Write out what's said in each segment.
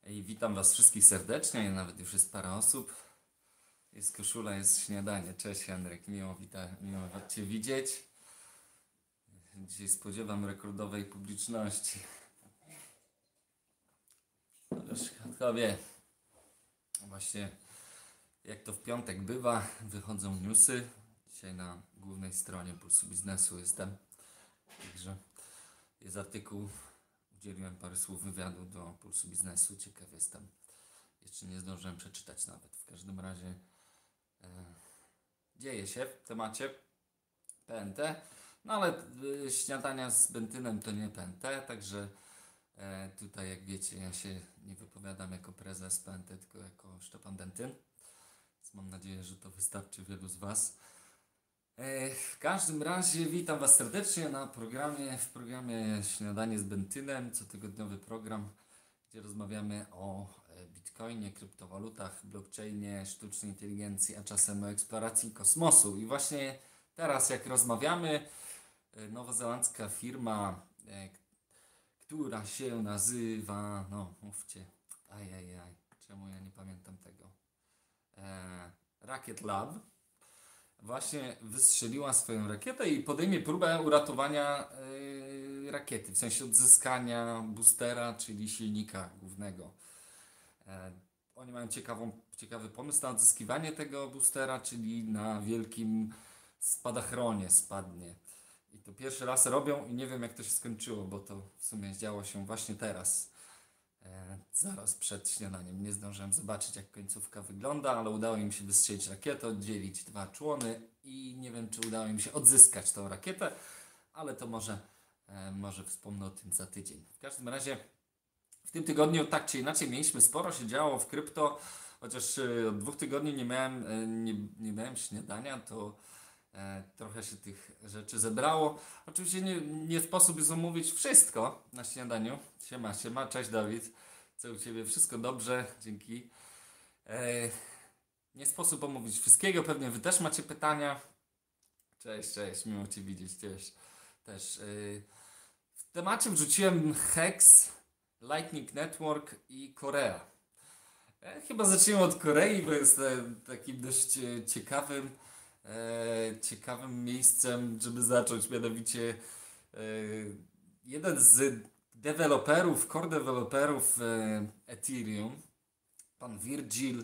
I witam Was wszystkich serdecznie, nawet już jest parę osób. Jest koszula, jest śniadanie. Cześć Henryk, miło Cię widzieć. Dzisiaj spodziewam rekordowej publiczności. Ależ Tobie, właśnie jak to w piątek bywa, wychodzą newsy. Dzisiaj na głównej stronie Pulsu Biznesu jestem. Także jest artykuł, udzieliłem parę słów wywiadu do Pulsu Biznesu. Ciekaw jestem. Jeszcze nie zdążyłem przeczytać nawet. W każdym razie dzieje się w temacie PNT. No ale śniadania z Bentynem to nie PNT, także tutaj jak wiecie ja się nie wypowiadam jako prezes PNT, tylko jako Szczepan Dentyn. Więc mam nadzieję, że to wystarczy wielu z Was. W każdym razie witam Was serdecznie w programie Śniadanie z Bentynem, cotygodniowy program, gdzie rozmawiamy o bitcoinie, kryptowalutach, blockchainie, sztucznej inteligencji, a czasem o eksploracji kosmosu. I właśnie teraz jak rozmawiamy, nowozelandzka firma, która się nazywa, no mówcie, czemu ja nie pamiętam tego, Rocket Lab, właśnie wystrzeliła swoją rakietę i podejmie próbę uratowania rakiety, w sensie odzyskania boostera, czyli silnika głównego. Oni mają ciekawy pomysł na odzyskiwanie tego boostera, czyli na wielkim spadachronie spadnie. I to pierwszy raz robią i nie wiem jak to się skończyło, bo to w sumie działo się właśnie teraz. Zaraz przed śniadaniem. Nie zdążyłem zobaczyć jak końcówka wygląda, ale udało im się wystrzelić rakietę, oddzielić dwa człony i nie wiem czy udało im się odzyskać tą rakietę, ale to może wspomnę o tym za tydzień. W każdym razie w tym tygodniu tak czy inaczej mieliśmy sporo się działo w krypto, chociaż od 2 tygodni nie miałem śniadania, to trochę się tych rzeczy zebrało. Oczywiście nie sposób jest omówić wszystko na śniadaniu. Siema, cześć Dawid. Co u Ciebie? Wszystko dobrze, dzięki. Nie sposób omówić wszystkiego, pewnie Wy też macie pytania. Cześć, miło Cię widzieć też. W temacie wrzuciłem Hex, Lightning Network i Korea. Chyba zaczniemy od Korei, bo jest takim dość ciekawym miejscem, żeby zacząć. Mianowicie jeden z core deweloperów Ethereum, pan Virgil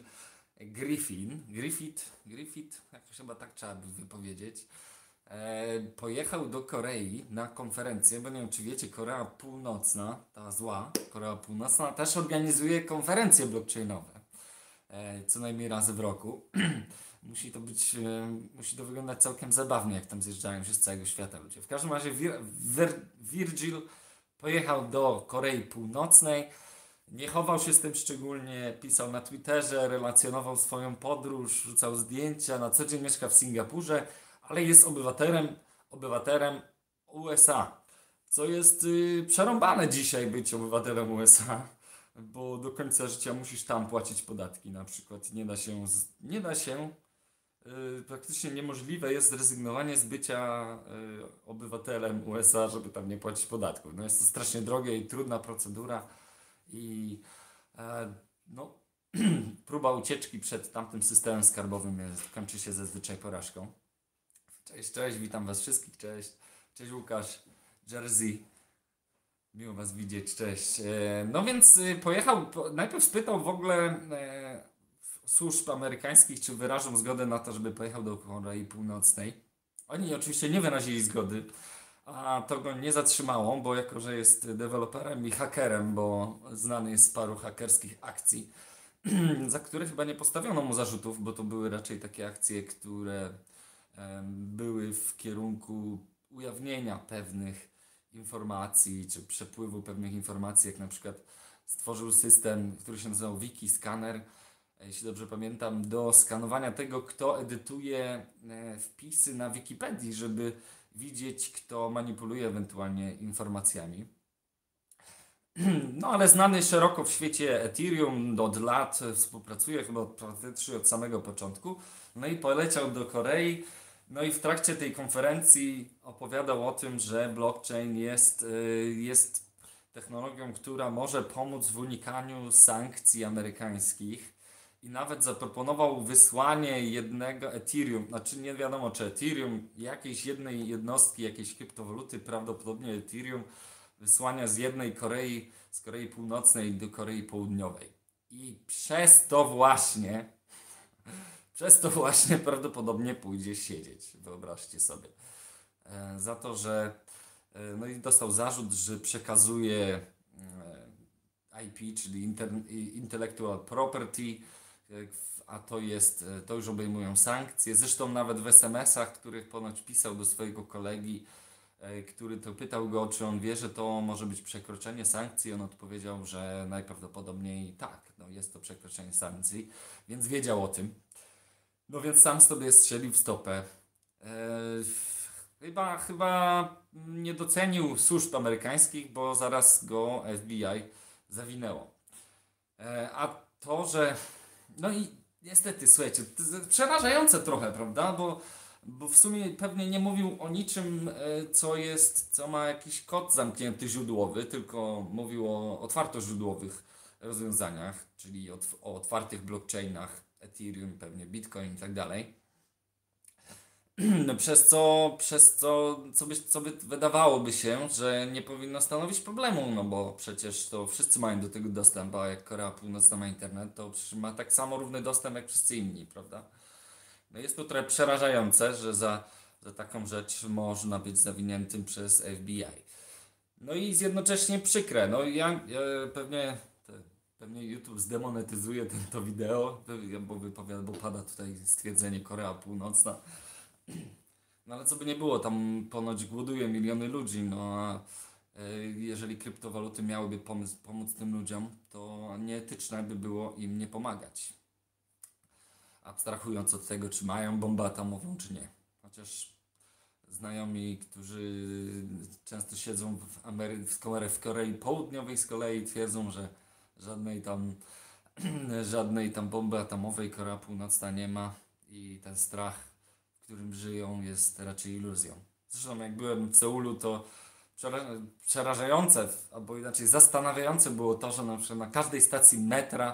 Griffith, jakoś chyba tak trzeba by wypowiedzieć, pojechał do Korei na konferencję, bo nie wiem czy wiecie, Korea Północna, ta zła Korea Północna też organizuje konferencje blockchainowe. Co najmniej raz w roku. Musi to wyglądać całkiem zabawnie, jak tam zjeżdżają się z całego świata ludzie. W każdym razie Virgil pojechał do Korei Północnej, nie chował się z tym szczególnie, pisał na Twitterze, relacjonował swoją podróż, rzucał zdjęcia, na co dzień mieszka w Singapurze, ale jest obywatelem USA, co jest przerąbane dzisiaj być obywatelem USA, bo do końca życia musisz tam płacić podatki na przykład. Praktycznie niemożliwe jest zrezygnowanie z bycia obywatelem USA, żeby tam nie płacić podatków. No jest to strasznie drogie i trudna procedura i no, próba ucieczki przed tamtym systemem skarbowym kończy się zazwyczaj porażką. Cześć, witam Was wszystkich, cześć Łukasz, Jersey. Miło Was widzieć, cześć. No więc pojechał, najpierw spytał w ogóle służb amerykańskich, czy wyrażą zgodę na to, żeby pojechał do Korei Północnej. Oni oczywiście nie wyrazili zgody, a to go nie zatrzymało, bo jako, że jest deweloperem i hakerem, bo znany jest z paru hakerskich akcji, za które chyba nie postawiono mu zarzutów, bo to były raczej takie akcje, które były w kierunku ujawnienia pewnych informacji, czy przepływu pewnych informacji, jak na przykład stworzył system, który się nazywał Wikiscanner, jeśli dobrze pamiętam, do skanowania tego, kto edytuje wpisy na Wikipedii, żeby widzieć, kto manipuluje ewentualnie informacjami. No ale znany szeroko w świecie Ethereum od lat, współpracuje chyba praktycznie od samego początku, no i poleciał do Korei. No i w trakcie tej konferencji opowiadał o tym, że blockchain jest technologią, która może pomóc w unikaniu sankcji amerykańskich i nawet zaproponował wysłanie jednego Ethereum, znaczy nie wiadomo czy Ethereum, jakiejś jednej jednostki, jakiejś kryptowaluty, prawdopodobnie Ethereum, wysłania z jednej Korei, z Korei Północnej do Korei Południowej. I przez to właśnie prawdopodobnie pójdzie siedzieć, wyobraźcie sobie. Za to, że no i dostał zarzut, że przekazuje IP, czyli Intellectual Property, a to już obejmują sankcje. Zresztą nawet w SMS-ach, których ponoć pisał do swojego kolegi, który to pytał go, czy on wie, że to może być przekroczenie sankcji. On odpowiedział, że najprawdopodobniej tak, no jest to przekroczenie sankcji, więc wiedział o tym. No więc sam sobie strzelił w stopę. Chyba nie docenił służb amerykańskich, bo zaraz go FBI zawinęło. A to, że... No i niestety, słuchajcie, to jest przerażające trochę, prawda? Bo w sumie pewnie nie mówił o niczym, co ma jakiś kod zamknięty źródłowy, tylko mówił o otwartoźródłowych rozwiązaniach, czyli o otwartych blockchainach, Ethereum, pewnie Bitcoin i tak dalej. Co by wydawałoby się, że nie powinno stanowić problemu, no bo przecież to wszyscy mają do tego dostęp, a jak Korea Północna ma internet, to przecież ma tak samo równy dostęp jak wszyscy inni, prawda? No jest to trochę przerażające, że za taką rzecz można być zawiniętym przez FBI. No i jednocześnie przykre, no pewnie YouTube zdemonetyzuje to wideo, bo pada tutaj stwierdzenie Korea Północna. No ale co by nie było, tam ponoć głoduje miliony ludzi, no a jeżeli kryptowaluty miałyby pomóc tym ludziom, to nieetyczne by było im nie pomagać. Abstrahując od tego, czy mają bombę atomową, czy nie. Chociaż znajomi, którzy często siedzą w Korei Południowej z kolei twierdzą, że żadnej tam bomby atomowej Korea Północna nie ma i ten strach, w którym żyją, jest raczej iluzją. Zresztą jak byłem w Seulu, to przerażające, albo inaczej zastanawiające było to, że na przykład na każdej stacji metra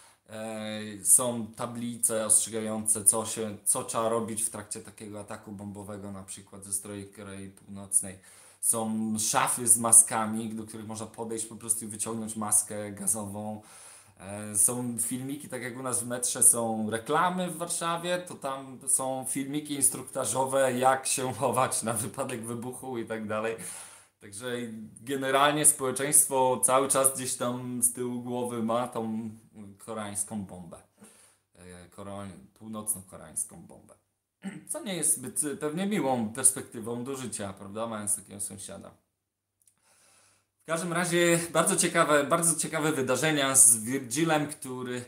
są tablice ostrzegające, co trzeba robić w trakcie takiego ataku bombowego, na przykład ze strony Korei Północnej. Są szafy z maskami, do których można podejść po prostu i wyciągnąć maskę gazową. Są filmiki, tak jak u nas w metrze są reklamy w Warszawie, to tam są filmiki instruktażowe, jak się chować na wypadek wybuchu i tak dalej. Także generalnie społeczeństwo cały czas gdzieś tam z tyłu głowy ma tą koreańską bombę. Północno-koreańską bombę. Co nie jest zbyt pewnie miłą perspektywą do życia, prawda, mając takiego sąsiada. W każdym razie bardzo ciekawe wydarzenia z Virgilem, który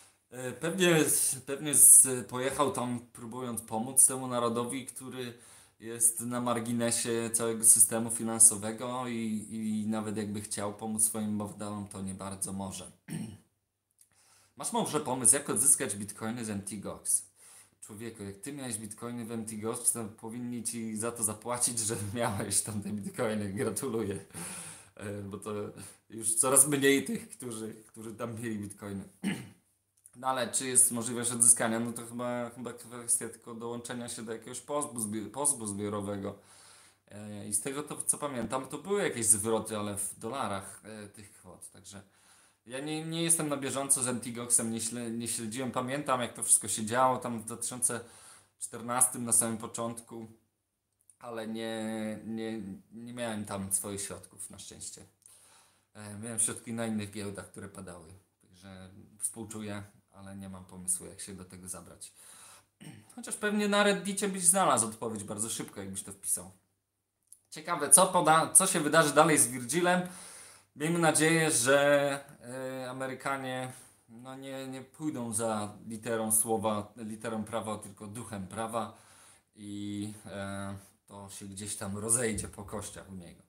pewnie pojechał tam próbując pomóc temu narodowi, który jest na marginesie całego systemu finansowego i nawet jakby chciał pomóc swoim obywatelom, to nie bardzo może. Masz może pomysł, jak odzyskać bitcoiny z Mt. Gox? Człowieku, jak ty miałeś bitcoiny w Mt. Gox, to powinni ci za to zapłacić, że miałeś tam te bitcoiny. Gratuluję. Bo to już coraz mniej tych, którzy tam mieli bitcoiny. No ale czy jest możliwość odzyskania? No to chyba kwestia tylko dołączenia się do jakiegoś pozwu zbiorowego. I z tego co pamiętam, to były jakieś zwroty, ale w dolarach tych kwot. Także ja nie jestem na bieżąco z Mt. Goxem, nie śledziłem. Pamiętam, jak to wszystko się działo tam w 2014 na samym początku, ale nie miałem tam swoich środków, na szczęście. Miałem środki na innych giełdach, które padały. Także współczuję, ale nie mam pomysłu, jak się do tego zabrać. Chociaż pewnie na Reddicie byś znalazł odpowiedź bardzo szybko, jakbyś to wpisał. Ciekawe, co się wydarzy dalej z Virgilem. Miejmy nadzieję, że Amerykanie nie pójdą za literą słowa, literą prawa, tylko duchem prawa i to się gdzieś tam rozejdzie po kościach u niego.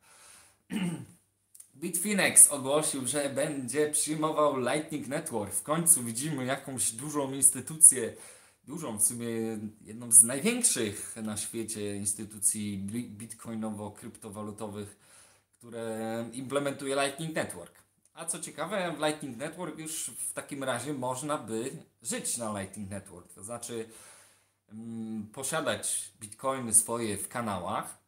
Bitfinex ogłosił, że będzie przyjmował Lightning Network. W końcu widzimy jakąś dużą instytucję, w sumie jedną z największych na świecie instytucji bitcoinowo-kryptowalutowych, które implementuje Lightning Network. A co ciekawe, w Lightning Network już w takim razie można by żyć na Lightning Network. To znaczy posiadać bitcoiny swoje w kanałach.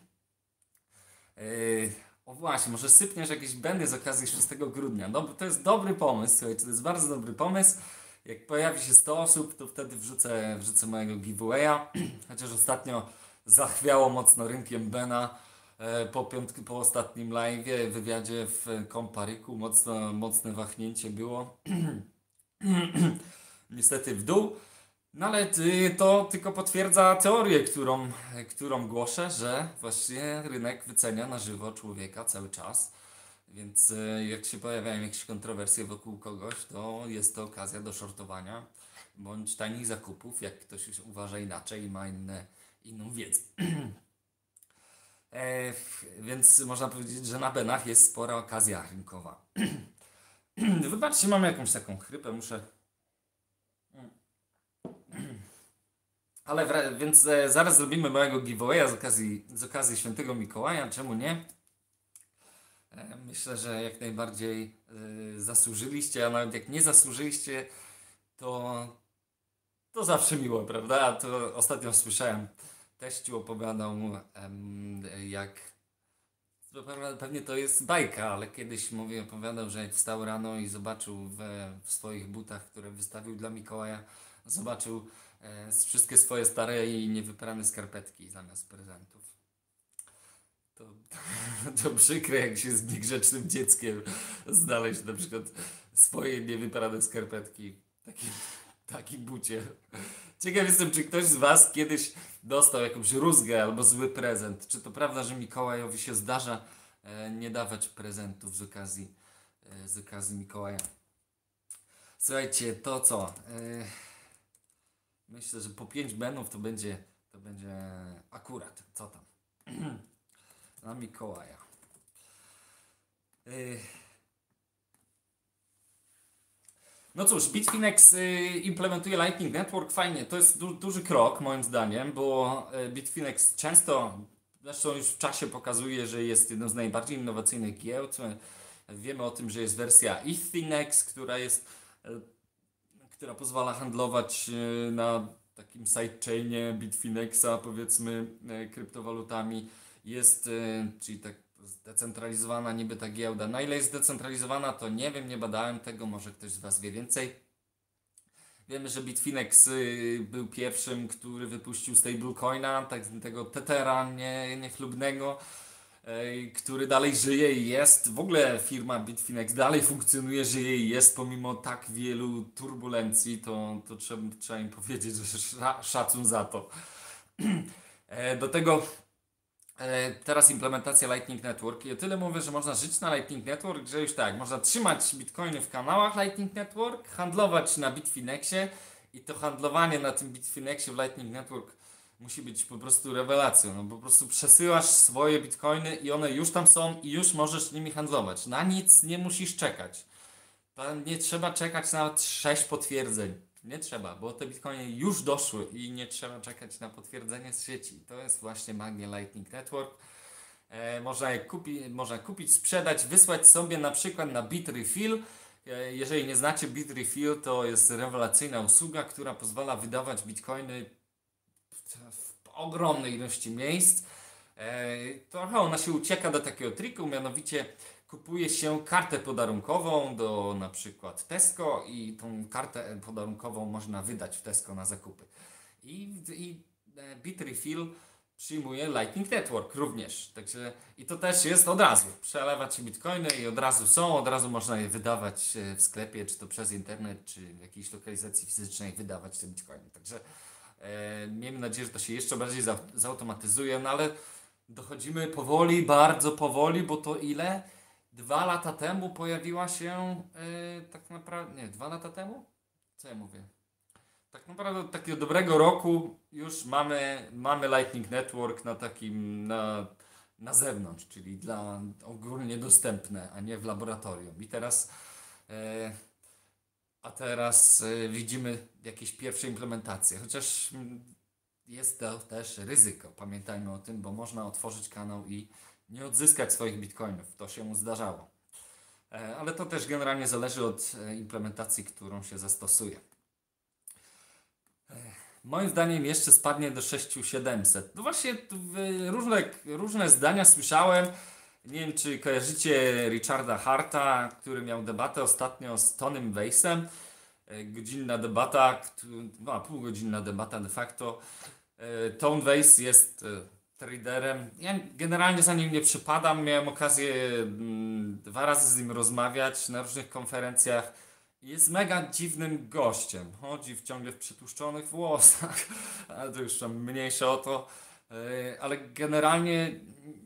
O właśnie, może sypniesz jakieś bendy z okazji 6 grudnia. No, bo to jest dobry pomysł, słuchajcie, to jest bardzo dobry pomysł. Jak pojawi się 100 osób, to wtedy wrzucę mojego giveawaya. Chociaż ostatnio zachwiało mocno rynkiem Bena. Po ostatnim live'ie, wywiadzie w Komparyku, mocne wahnięcie było. Niestety w dół. No ale to tylko potwierdza teorię, którą głoszę, że właśnie rynek wycenia na żywo człowieka cały czas. Więc jak się pojawiają jakieś kontrowersje wokół kogoś, to jest to okazja do shortowania bądź tanich zakupów, jak ktoś już uważa inaczej i ma inną wiedzę. Więc można powiedzieć, że na Benach jest spora okazja rynkowa. Wybaczcie, mam jakąś taką chrypę, muszę... Ale więc zaraz zrobimy mojego giveawaya z okazji Świętego Mikołaja, czemu nie? Myślę, że jak najbardziej zasłużyliście, a nawet jak nie zasłużyliście, to zawsze miło, prawda? To ostatnio słyszałem, teściu opowiadał, jak pewnie to jest bajka, ale kiedyś opowiadał, że jak wstał rano i zobaczył w swoich butach, które wystawił dla Mikołaja, zobaczył wszystkie swoje stare i niewyprane skarpetki zamiast prezentów. To przykre, jak się z niegrzecznym dzieckiem znaleźć na przykład swoje niewyprane skarpetki w takim bucie. Ciekaw jestem, czy ktoś z Was kiedyś dostał jakąś rózgę albo zły prezent. Czy to prawda, że Mikołajowi się zdarza nie dawać prezentów z okazji Mikołaja? Słuchajcie, to co? Myślę, że po 5 benów to będzie akurat. Co tam? Na Mikołaja. No cóż, Bitfinex implementuje Lightning Network, fajnie, to jest duży krok moim zdaniem, bo Bitfinex często, zresztą już w czasie pokazuje, że jest jedną z najbardziej innowacyjnych giełd. Wiemy o tym, że jest wersja Ethinex, która pozwala handlować na takim sidechainie Bitfinexa, powiedzmy, kryptowalutami. Jest, czyli tak zdecentralizowana niby ta giełda. Na ile jest zdecentralizowana, to nie wiem, nie badałem tego, może ktoś z Was wie więcej. Wiemy, że Bitfinex był pierwszym, który wypuścił stablecoina, tego Tethera niechlubnego, który dalej żyje i jest. W ogóle firma Bitfinex dalej funkcjonuje, żyje i jest pomimo tak wielu turbulencji, to trzeba im powiedzieć, że szacun za to. Do tego teraz implementacja Lightning Network. I o tyle mówię, że można żyć na Lightning Network, że już tak, można trzymać bitcoiny w kanałach Lightning Network, handlować na Bitfinexie i to handlowanie na tym Bitfinexie w Lightning Network musi być po prostu rewelacją. No po prostu przesyłasz swoje bitcoiny i one już tam są i już możesz nimi handlować. Na nic nie musisz czekać. Tam nie trzeba czekać na 6 potwierdzeń. Nie trzeba, bo te bitcoiny już doszły i nie trzeba czekać na potwierdzenie z sieci. To jest właśnie magia Lightning Network. Można kupić, sprzedać, wysłać sobie na przykład na Bitrefill. Jeżeli nie znacie Bitrefill, to jest rewelacyjna usługa, która pozwala wydawać bitcoiny w ogromnej ilości miejsc. Trochę ona się ucieka do takiego triku, mianowicie kupuje się kartę podarunkową do na przykład Tesco i tą kartę podarunkową można wydać w Tesco na zakupy. I Bitrefill przyjmuje Lightning Network również. Także, i to też jest od razu. Przelewać się bitcoiny i od razu są, od razu można je wydawać w sklepie, czy to przez internet, czy w jakiejś lokalizacji fizycznej wydawać te bitcoiny. Także miejmy nadzieję, że to się jeszcze bardziej zautomatyzuje, no ale dochodzimy powoli, bardzo powoli, bo to ile? 2 lata temu pojawiła się tak naprawdę, nie, 2 lata temu? Co ja mówię? Tak naprawdę od takiego dobrego roku już mamy Lightning Network na zewnątrz, czyli dla ogólnie dostępne, a nie w laboratorium. Teraz widzimy jakieś pierwsze implementacje, chociaż jest to też ryzyko. Pamiętajmy o tym, bo można otworzyć kanał i nie odzyskać swoich bitcoinów. To się mu zdarzało. Ale to też generalnie zależy od implementacji, którą się zastosuje. Moim zdaniem jeszcze spadnie do 6700. No właśnie różne zdania słyszałem. Nie wiem, czy kojarzycie Richarda Harta, który miał debatę ostatnio z Tonym Weissem. Godzinna debata, półgodzinna debata de facto. Tone Weiss jest traderem. Ja generalnie za nim nie przypadam. Miałem okazję 2 razy z nim rozmawiać na różnych konferencjach. Jest mega dziwnym gościem. Chodzi ciągle w przytłuszczonych włosach, ale to już tam mniejsze o to. Ale generalnie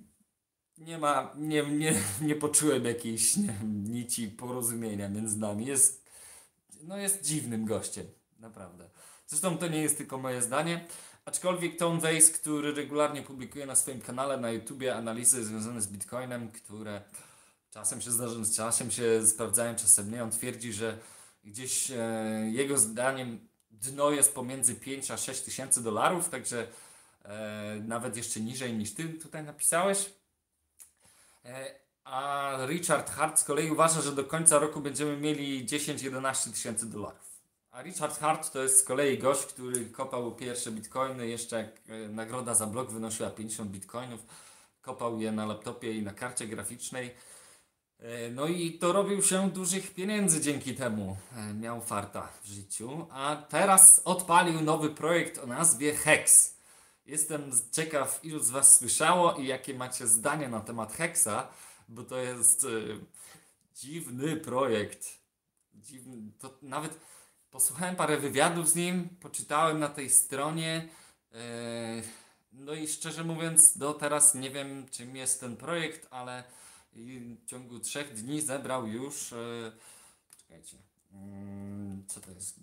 nie poczułem jakiejś nici porozumienia między nami. Jest dziwnym gościem, naprawdę. Zresztą to nie jest tylko moje zdanie. Aczkolwiek Tone Weiss, który regularnie publikuje na swoim kanale na YouTubie analizy związane z Bitcoinem, które czasem się zdarzają, czasem się sprawdzają, czasem nie. On twierdzi, że gdzieś jego zdaniem dno jest pomiędzy 5 a 6 tysięcy dolarów, także nawet jeszcze niżej niż ty tutaj napisałeś. A Richard Hart z kolei uważa, że do końca roku będziemy mieli 10-11 tysięcy dolarów. A Richard Hart to jest z kolei gość, który kopał pierwsze bitcoiny, jeszcze jak nagroda za blok wynosiła 50 bitcoinów. Kopał je na laptopie i na karcie graficznej. No i to robił się dużych pieniędzy dzięki temu. Miał farta w życiu. A teraz odpalił nowy projekt o nazwie Hex. Jestem ciekaw, ilu z Was słyszało i jakie macie zdanie na temat Hexa, bo to jest dziwny projekt. Dziwny, to nawet posłuchałem parę wywiadów z nim, poczytałem na tej stronie. No i szczerze mówiąc, do teraz nie wiem, czym jest ten projekt, ale w ciągu 3 dni zebrał już. Czekajcie. Co to jest?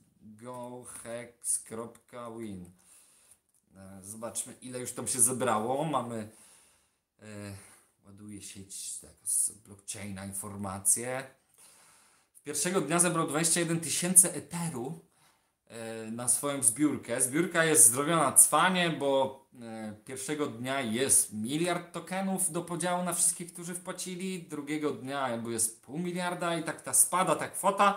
gohex.win. Zobaczmy, ile już tam się zebrało. Mamy. Ładuje sieć z blockchaina informacje. Pierwszego dnia zebrał 21 tysięcy eteru na swoją zbiórkę. Zbiórka jest zrobiona cwanie, bo pierwszego dnia jest 1 miliard tokenów do podziału na wszystkich, którzy wpłacili. Drugiego dnia jest 0,5 miliarda i tak ta spada ta kwota,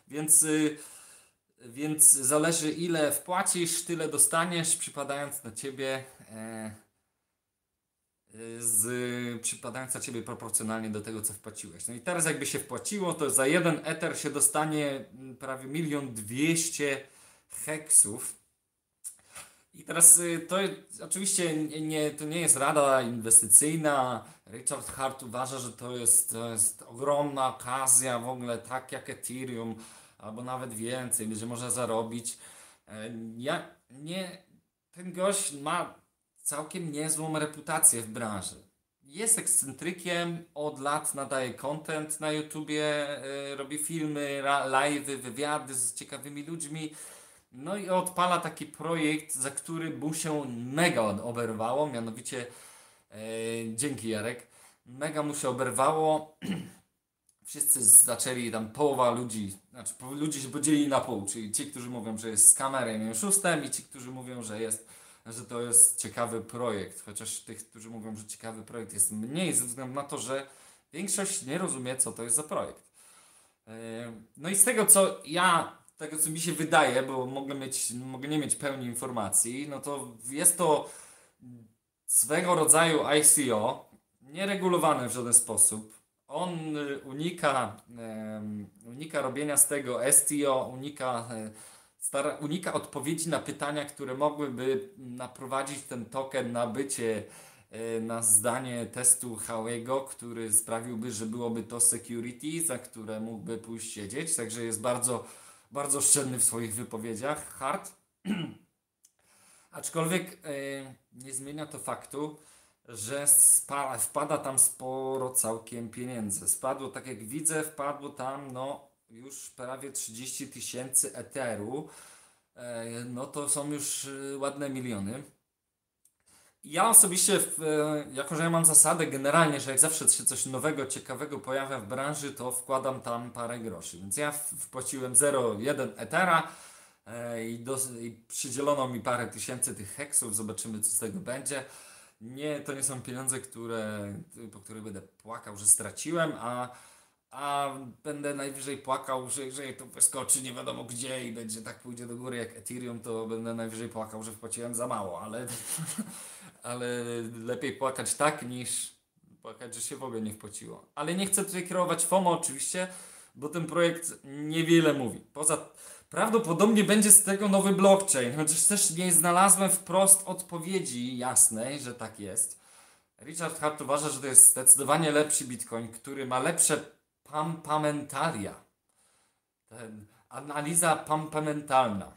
więc zależy ile wpłacisz, tyle dostaniesz, przypadając na ciebie proporcjonalnie do tego, co wpłaciłeś. No i teraz jakby się wpłaciło, to za 1 ether się dostanie prawie 1 200 000 heksów. I teraz to oczywiście to nie jest rada inwestycyjna. Richard Hart uważa, że to jest ogromna okazja, w ogóle tak jak Ethereum, albo nawet więcej, będzie można zarobić. Ten gość ma całkiem niezłą reputację w branży. Jest ekscentrykiem, od lat nadaje content na YouTubie, robi filmy, live'y, wywiady z ciekawymi ludźmi. No i odpala taki projekt, za który mu się mega oberwało, mianowicie dzięki Jarek, mega mu się oberwało. Wszyscy zaczęli tam, połowa ludzi, ludzie się podzielili na pół, czyli ci, którzy mówią, że jest skamerem i oszustem i ci, którzy mówią, że to jest ciekawy projekt, chociaż tych, którzy mówią, że ciekawy projekt jest mniej, ze względu na to, że większość nie rozumie, co to jest za projekt. No i z tego, co mi się wydaje, bo mogę nie mieć pełni informacji, no to jest to swego rodzaju ICO, nieregulowane w żaden sposób. On unika robienia z tego STO, unika odpowiedzi na pytania, które mogłyby naprowadzić ten token na bycie, na zdanie testu Howey'ego, który sprawiłby, że byłoby to security, za które mógłby pójść siedzieć. Także jest bardzo, bardzo oszczędny w swoich wypowiedziach. Hart. Aczkolwiek nie zmienia to faktu, że wpada tam sporo całkiem pieniędzy. Tak jak widzę, wpadło tam już prawie 30 tysięcy eteru. No to są już ładne miliony. Ja osobiście, jako że ja mam zasadę generalnie, że jak zawsze się coś nowego, ciekawego pojawia w branży, to wkładam tam parę groszy. Więc ja wpłaciłem 0,1 etera i przydzielono mi parę tysięcy tych heksów. Zobaczymy, co z tego będzie. Nie, to nie są pieniądze, po których będę płakał, że straciłem, a będę najwyżej płakał, że to wyskoczy nie wiadomo gdzie i będzie tak pójdzie do góry jak Ethereum, to będę najwyżej płakał, że wpłaciłem za mało, ale, ale lepiej płakać tak niż płakać, że się w ogóle nie wpłaciło. Ale nie chcę tutaj kierować FOMO oczywiście, bo ten projekt niewiele mówi. Prawdopodobnie będzie z tego nowy blockchain, chociaż też nie znalazłem wprost odpowiedzi jasnej, że tak jest. Richard Hart uważa, że to jest zdecydowanie lepszy Bitcoin, który ma lepsze pampamentalia. Analiza pampamentalna.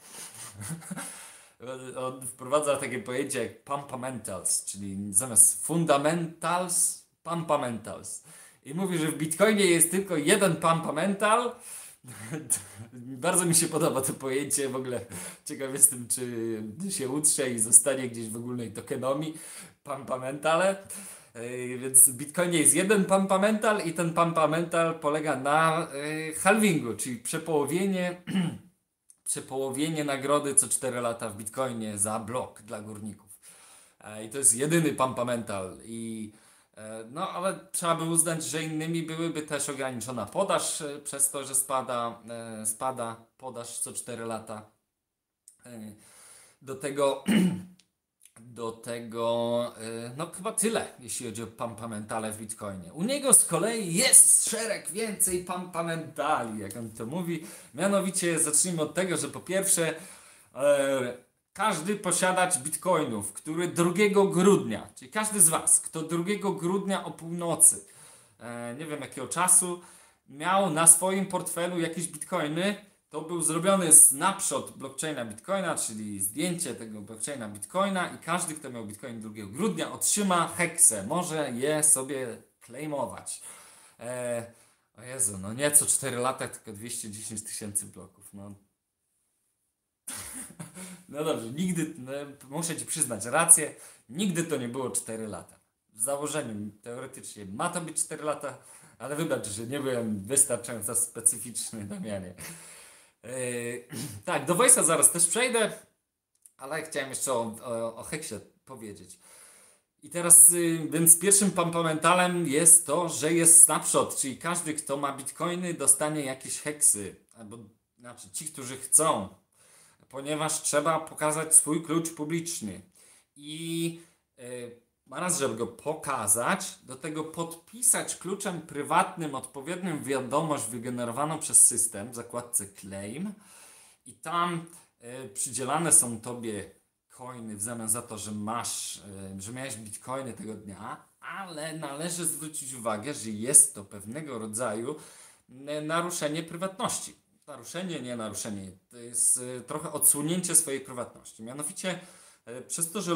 On wprowadza takie pojęcie jak pampamentals, czyli zamiast fundamentals, pampamentals. I mówi, że w Bitcoinie jest tylko jeden pampamental. Bardzo mi się podoba to pojęcie, w ogóle ciekaw jestem, czy się utrze i zostanie gdzieś w ogólnej tokenomii pampamentale. Więc w Bitcoinie jest jeden pampamental i ten pampamental polega na halvingu, czyli przepołowienie nagrody co 4 lata w Bitcoinie za blok dla górników. I to jest jedyny pampamental. No, ale trzeba by uznać, że innymi byłyby też ograniczona podaż przez to, że spada podaż co 4 lata. Do tego no chyba tyle, jeśli chodzi o pampamentale w Bitcoinie. U niego z kolei jest szereg więcej pampamentali, jak on to mówi. Mianowicie zacznijmy od tego, że po pierwsze każdy posiadacz bitcoinów, który 2 grudnia, czyli każdy z Was, kto 2 grudnia o północy, nie wiem jakiego czasu, miał na swoim portfelu jakieś bitcoiny, to był zrobiony snapshot blockchaina Bitcoina, czyli zdjęcie tego blockchaina Bitcoina i każdy, kto miał Bitcoin 2 grudnia, otrzyma heksę. Może je sobie claimować. O Jezu, no nie co 4 lata, tylko 210 tysięcy bloków. No. No dobrze, nigdy, no, muszę Ci przyznać rację, nigdy to nie było 4 lata. W założeniu teoretycznie ma to być 4 lata, ale wybacz, że nie byłem wystarczająco specyficzny, Damianie. Tak, do Voice'a zaraz też przejdę, ale chciałem jeszcze o Heksie powiedzieć. I teraz, więc pierwszym pampamentalem jest to, że jest snapshot, czyli każdy, kto ma bitcoiny, dostanie jakieś heksy, albo znaczy ci, którzy chcą, ponieważ trzeba pokazać swój klucz publiczny. I raz, żeby go pokazać, do tego podpisać kluczem prywatnym odpowiednią wiadomość wygenerowaną przez system w zakładce Claim i tam przydzielane są Tobie coiny w zamian za to, że miałeś bitcoiny tego dnia, ale należy zwrócić uwagę, że jest to pewnego rodzaju naruszenie prywatności. Nie naruszenie, to jest trochę odsunięcie swojej prywatności. Mianowicie przez to, że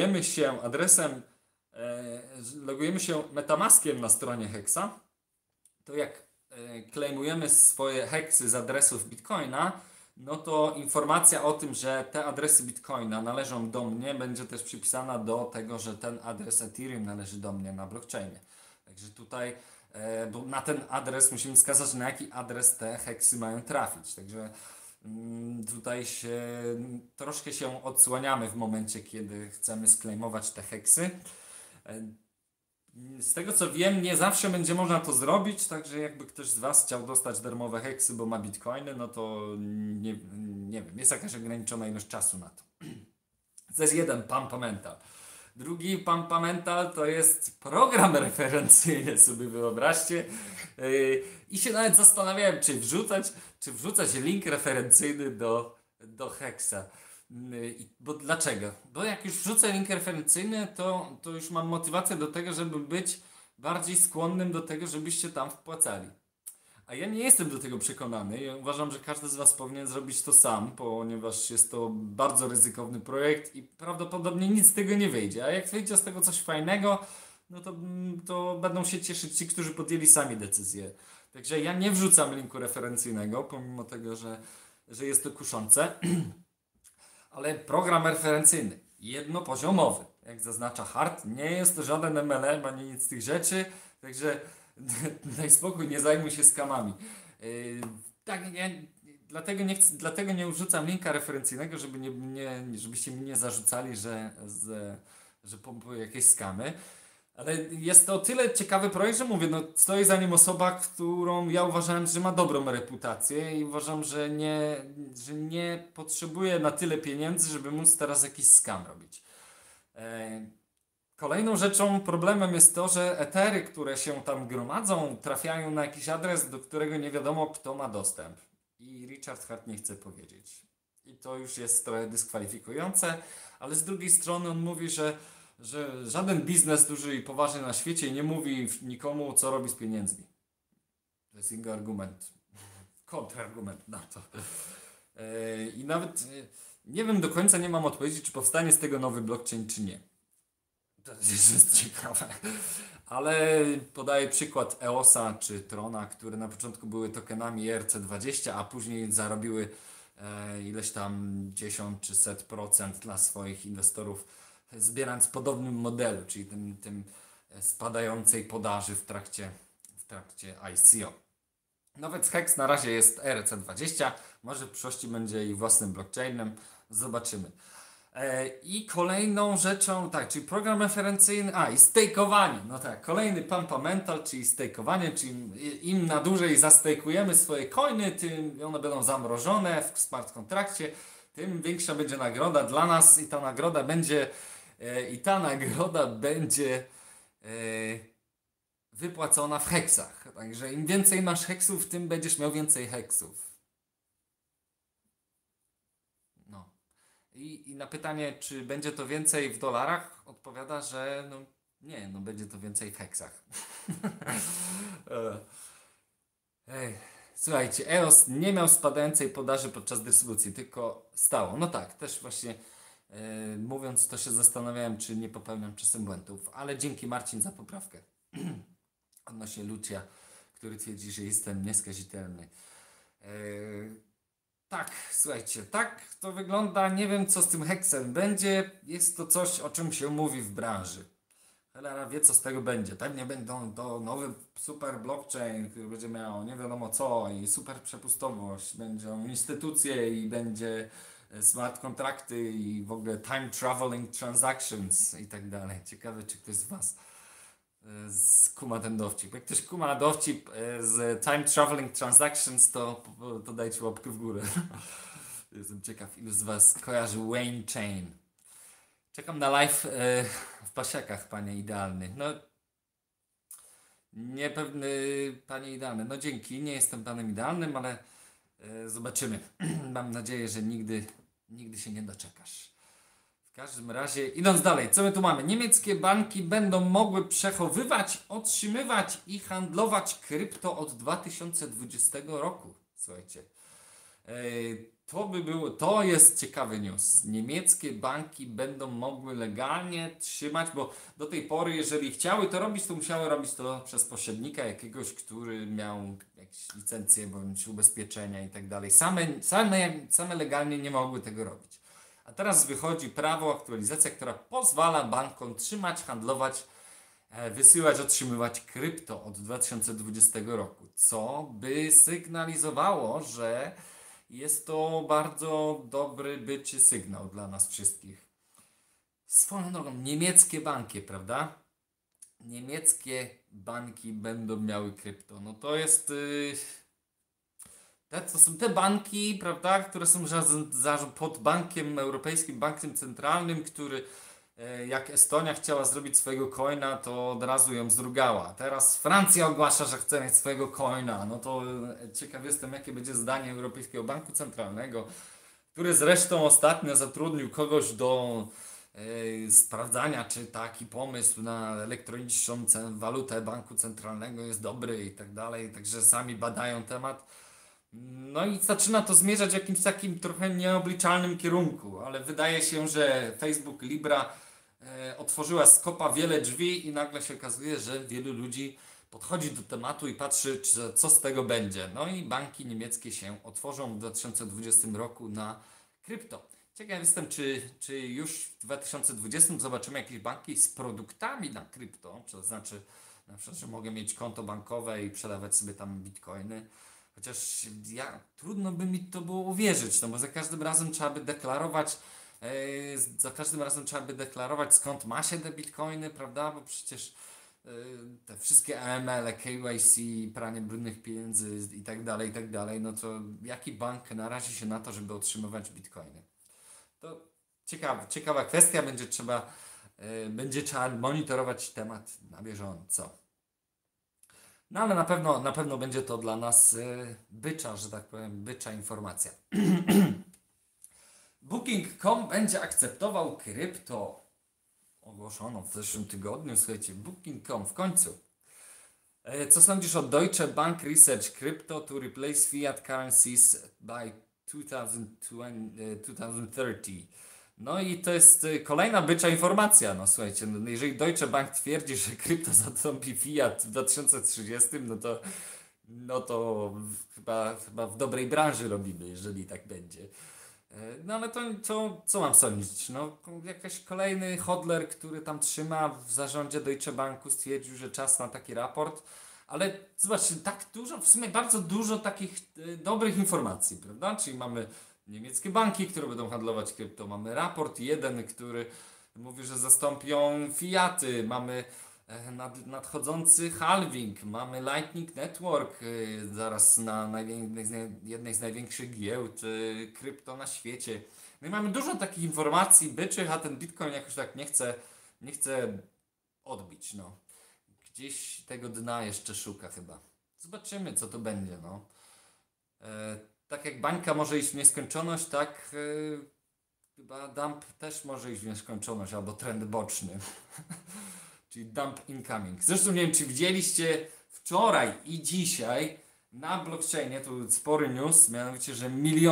logujemy się MetaMaskiem na stronie Hexa, to jak claimujemy swoje heksy z adresów Bitcoina, no to informacja o tym, że te adresy Bitcoina należą do mnie, będzie też przypisana do tego, że ten adres Ethereum należy do mnie na blockchainie. Także tutaj bo na ten adres musimy wskazać, na jaki adres te heksy mają trafić. Także tutaj troszkę się odsłaniamy w momencie, kiedy chcemy sklejmować te heksy. Z tego co wiem, nie zawsze będzie można to zrobić, także jakby ktoś z Was chciał dostać darmowe heksy, bo ma bitcoiny, no to nie wiem, jest jakaś ograniczona ilość czasu na to. To jest jeden pampamental. Drugi pampamental to jest program referencyjny, sobie wyobraźcie. I się nawet zastanawiałem, czy wrzucać link referencyjny do Hexa. Bo dlaczego? Bo jak już wrzucę link referencyjny, to już mam motywację do tego, żeby być bardziej skłonnym do tego, żebyście tam wpłacali. A ja nie jestem do tego przekonany. Ja uważam, że każdy z Was powinien zrobić to sam, ponieważ jest to bardzo ryzykowny projekt i prawdopodobnie nic z tego nie wyjdzie. A jak wyjdzie z tego coś fajnego, no to będą się cieszyć ci, którzy podjęli sami decyzję. Także ja nie wrzucam linku referencyjnego, pomimo tego, że jest to kuszące. Ale program referencyjny, jednopoziomowy, jak zaznacza Hart, nie jest to żaden MLM ani nic z tych rzeczy, także daj spokój, nie zajmuj się skamami. Tak, dlatego nie wrzucam linka referencyjnego, żebyście mi nie zarzucali, że pompuje jakieś skamy. Ale jest to o tyle ciekawy projekt, że mówię, no stoi za nim osoba, którą ja uważałem, że ma dobrą reputację i uważam, że nie potrzebuje na tyle pieniędzy, żeby móc teraz jakiś scam robić. E, Kolejną rzeczą, problemem jest to, że etery, które się tam gromadzą, trafiają na jakiś adres, do którego nie wiadomo, kto ma dostęp. I Richard Heart nie chce powiedzieć. I to już jest trochę dyskwalifikujące, ale z drugiej strony on mówi, że żaden biznes duży i poważny na świecie nie mówi nikomu, co robi z pieniędzmi. To jest jego argument. Kontrargument na to. I nawet nie wiem do końca, nie mam odpowiedzi, czy powstanie z tego nowy blockchain, czy nie. To jest ciekawe. Ale podaję przykład EOS-a czy Trona, które na początku były tokenami ERC20, a później zarobiły ileś tam 10 czy set procent dla swoich inwestorów, zbierając w podobnym modelu, czyli tym spadającej podaży w trakcie ICO. Nawet Hex na razie jest ERC20, może w przyszłości będzie ich własnym blockchainem, zobaczymy. I kolejną rzeczą, tak, czyli program referencyjny, i stakeowanie, no tak, kolejny Pumpamental, czyli stakeowanie, czyli im na dłużej zastejkujemy swoje coiny, tym one będą zamrożone w smart kontrakcie, tym większa będzie nagroda dla nas i ta nagroda będzie wypłacona w heksach. Także im więcej masz heksów, tym będziesz miał więcej heksów. No. I na pytanie, czy będzie to więcej w dolarach, odpowiada, że no nie, no będzie to więcej w heksach. Ej, słuchajcie, EOS nie miał spadającej podaży podczas dystrybucji, tylko stało. No tak, też właśnie mówiąc to się zastanawiałem, czy nie popełniam czasem błędów, ale dzięki Marcin za poprawkę. Odnośnie Lucia, który twierdzi, że jestem nieskazitelny. Tak, słuchajcie, tak to wygląda. Nie wiem, co z tym heksem będzie. Jest to coś, o czym się mówi w branży. Cholera wie, co z tego będzie. Pewnie będą to nowy super blockchain, który będzie miał nie wiadomo co i super przepustowość. Będą instytucje i będzie smart kontrakty i w ogóle time traveling transactions i tak dalej. Ciekawe, czy ktoś z Was kuma ten dowcip. Jak ktoś kuma dowcip z time traveling transactions, to dajcie łapkę w górę. Jestem ciekaw, ilu z Was kojarzy Wayne Chain. Czekam na live w pasiakach, panie idealny. No, niepewny panie idealny. No dzięki, nie jestem panem idealnym, ale zobaczymy. Mam nadzieję, że nigdy się nie doczekasz. W każdym razie, idąc dalej, co my tu mamy? Niemieckie banki będą mogły przechowywać, otrzymywać i handlować krypto od 2020 roku. Słuchajcie, to jest ciekawy news. Niemieckie banki będą mogły legalnie trzymać, bo do tej pory, jeżeli chciały to robić, to musiały robić to przez pośrednika jakiegoś, który miał jakieś licencje bądź ubezpieczenia i tak dalej. Same legalnie nie mogły tego robić. A teraz wychodzi prawo, aktualizacja, która pozwala bankom trzymać, handlować, wysyłać, otrzymywać krypto od 2020 roku, co by sygnalizowało, że jest to bardzo dobry byczy sygnał dla nas wszystkich. Swoją drogą, niemieckie banki, prawda? Niemieckie banki będą miały krypto. No to jest... To są te banki, prawda, które są pod bankiem, Europejskim Bankiem Centralnym, który jak Estonia chciała zrobić swojego coina, to od razu ją zdrugała. Teraz Francja ogłasza, że chce mieć swojego coina. No to ciekaw jestem, jakie będzie zdanie Europejskiego Banku Centralnego, który zresztą ostatnio zatrudnił kogoś do sprawdzania, czy taki pomysł na elektroniczną walutę banku centralnego jest dobry i tak dalej. Także sami badają temat. No i zaczyna to zmierzać w jakimś takim trochę nieobliczalnym kierunku, ale wydaje się, że Facebook Libra otworzyła z kopa wiele drzwi i nagle się okazuje, że wielu ludzi podchodzi do tematu i patrzy, co z tego będzie. No i banki niemieckie się otworzą w 2020 roku na krypto. Ciekaw jestem, czy już w 2020 zobaczymy jakieś banki z produktami na krypto, to znaczy na przykład, że mogę mieć konto bankowe i sprzedawać sobie tam bitcoiny. Chociaż trudno by mi to było uwierzyć, no bo za każdym razem trzeba by deklarować Za każdym razem trzeba by deklarować, skąd ma się te bitcoiny, prawda? Bo przecież te wszystkie AML, KYC, pranie brudnych pieniędzy i tak dalej, no to jaki bank narazi się na to, żeby otrzymywać bitcoiny? To ciekawa kwestia, będzie trzeba monitorować temat na bieżąco. No ale na pewno będzie to dla nas bycza, że tak powiem, bycza informacja. Booking.com będzie akceptował krypto. Ogłoszono w zeszłym tygodniu, słuchajcie, Booking.com w końcu. Co sądzisz o Deutsche Bank Research Crypto to replace fiat currencies by 2030? No i to jest kolejna bycza informacja. No słuchajcie, no jeżeli Deutsche Bank twierdzi, że krypto zastąpi fiat w 2030, no to chyba w dobrej branży robimy, jeżeli tak będzie. No ale to co mam sądzić? No jakiś kolejny hodler, który tam trzyma w zarządzie Deutsche Banku, stwierdził, że czas na taki raport. Ale zobaczcie, tak dużo, w sumie bardzo dużo takich dobrych informacji, prawda? Czyli mamy niemieckie banki, które będą handlować krypto, mamy raport jeden, który mówi, że zastąpią fiaty, mamy nadchodzący halving, mamy Lightning Network, zaraz na jednej z największych giełd krypto na świecie. No i mamy dużo takich informacji byczych, a ten Bitcoin jakoś tak nie chce odbić, no. Gdzieś tego dna jeszcze szuka chyba. Zobaczymy, co to będzie, no. Tak jak bańka może iść w nieskończoność, tak chyba dump też może iść w nieskończoność, albo trend boczny. Czyli dump incoming. Zresztą nie wiem, czy widzieliście wczoraj i dzisiaj na blockchainie, tu spory news, mianowicie, że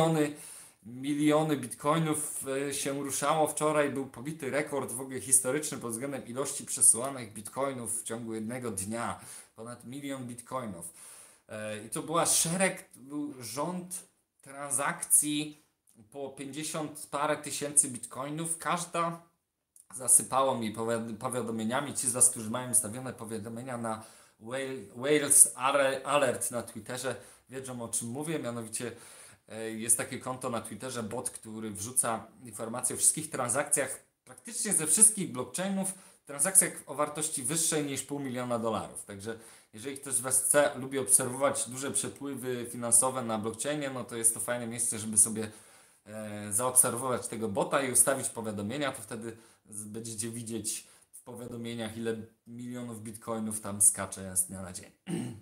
miliony bitcoinów się ruszało. Wczoraj był pobity rekord w ogóle historyczny pod względem ilości przesyłanych bitcoinów w ciągu jednego dnia. Ponad 1 milion bitcoinów. I to był rząd transakcji po 50 parę tysięcy bitcoinów. Każda zasypało mi powiadomieniami. Ci z Was, którzy mają ustawione powiadomienia na Wales Alert na Twitterze, wiedzą, o czym mówię. Mianowicie jest takie konto na Twitterze, bot, który wrzuca informacje o wszystkich transakcjach, praktycznie ze wszystkich blockchainów, transakcjach o wartości wyższej niż $500,000. Także jeżeli ktoś z Was lubi obserwować duże przepływy finansowe na blockchainie, no to jest to fajne miejsce, żeby sobie zaobserwować tego bota i ustawić powiadomienia, to wtedy będziecie widzieć w powiadomieniach, ile milionów bitcoinów tam skacze z dnia na dzień.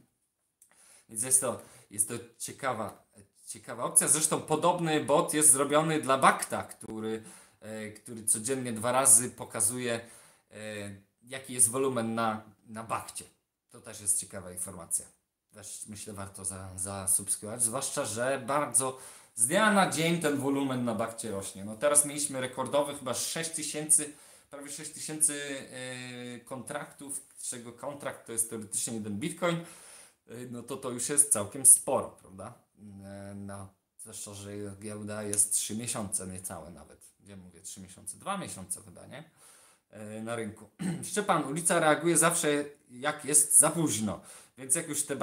Więc jest to ciekawa opcja. Zresztą podobny bot jest zrobiony dla Bakta, który codziennie 2 razy pokazuje, jaki jest wolumen na Bakcie. To też jest ciekawa informacja. Też myślę, warto zasubskrybować, zwłaszcza, że bardzo z dnia na dzień ten wolumen na Bakcie rośnie. No teraz mieliśmy rekordowy chyba 6000, prawie 6000 kontraktów, z czego kontrakt to jest teoretycznie 1 bitcoin. No to już jest całkiem sporo, prawda? No, zwłaszcza, że giełda jest 3 miesiące, niecałe nawet. Gdzie mówię 3 miesiące? 2 miesiące chyba, nie? Na rynku. Szczepan, ulica reaguje zawsze jak jest za późno. Więc jak już te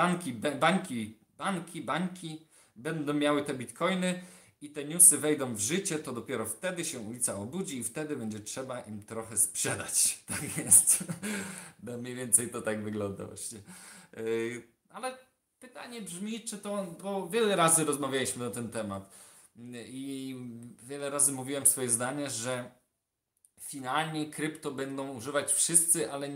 bańki będą miały te bitcoiny i te newsy wejdą w życie, to dopiero wtedy się ulica obudzi i wtedy będzie trzeba im trochę sprzedać. Tak jest. No mniej więcej to tak wygląda właśnie. Ale pytanie brzmi, bo wiele razy rozmawialiśmy na ten temat i wiele razy mówiłem swoje zdanie, że finalnie krypto będą używać wszyscy, ale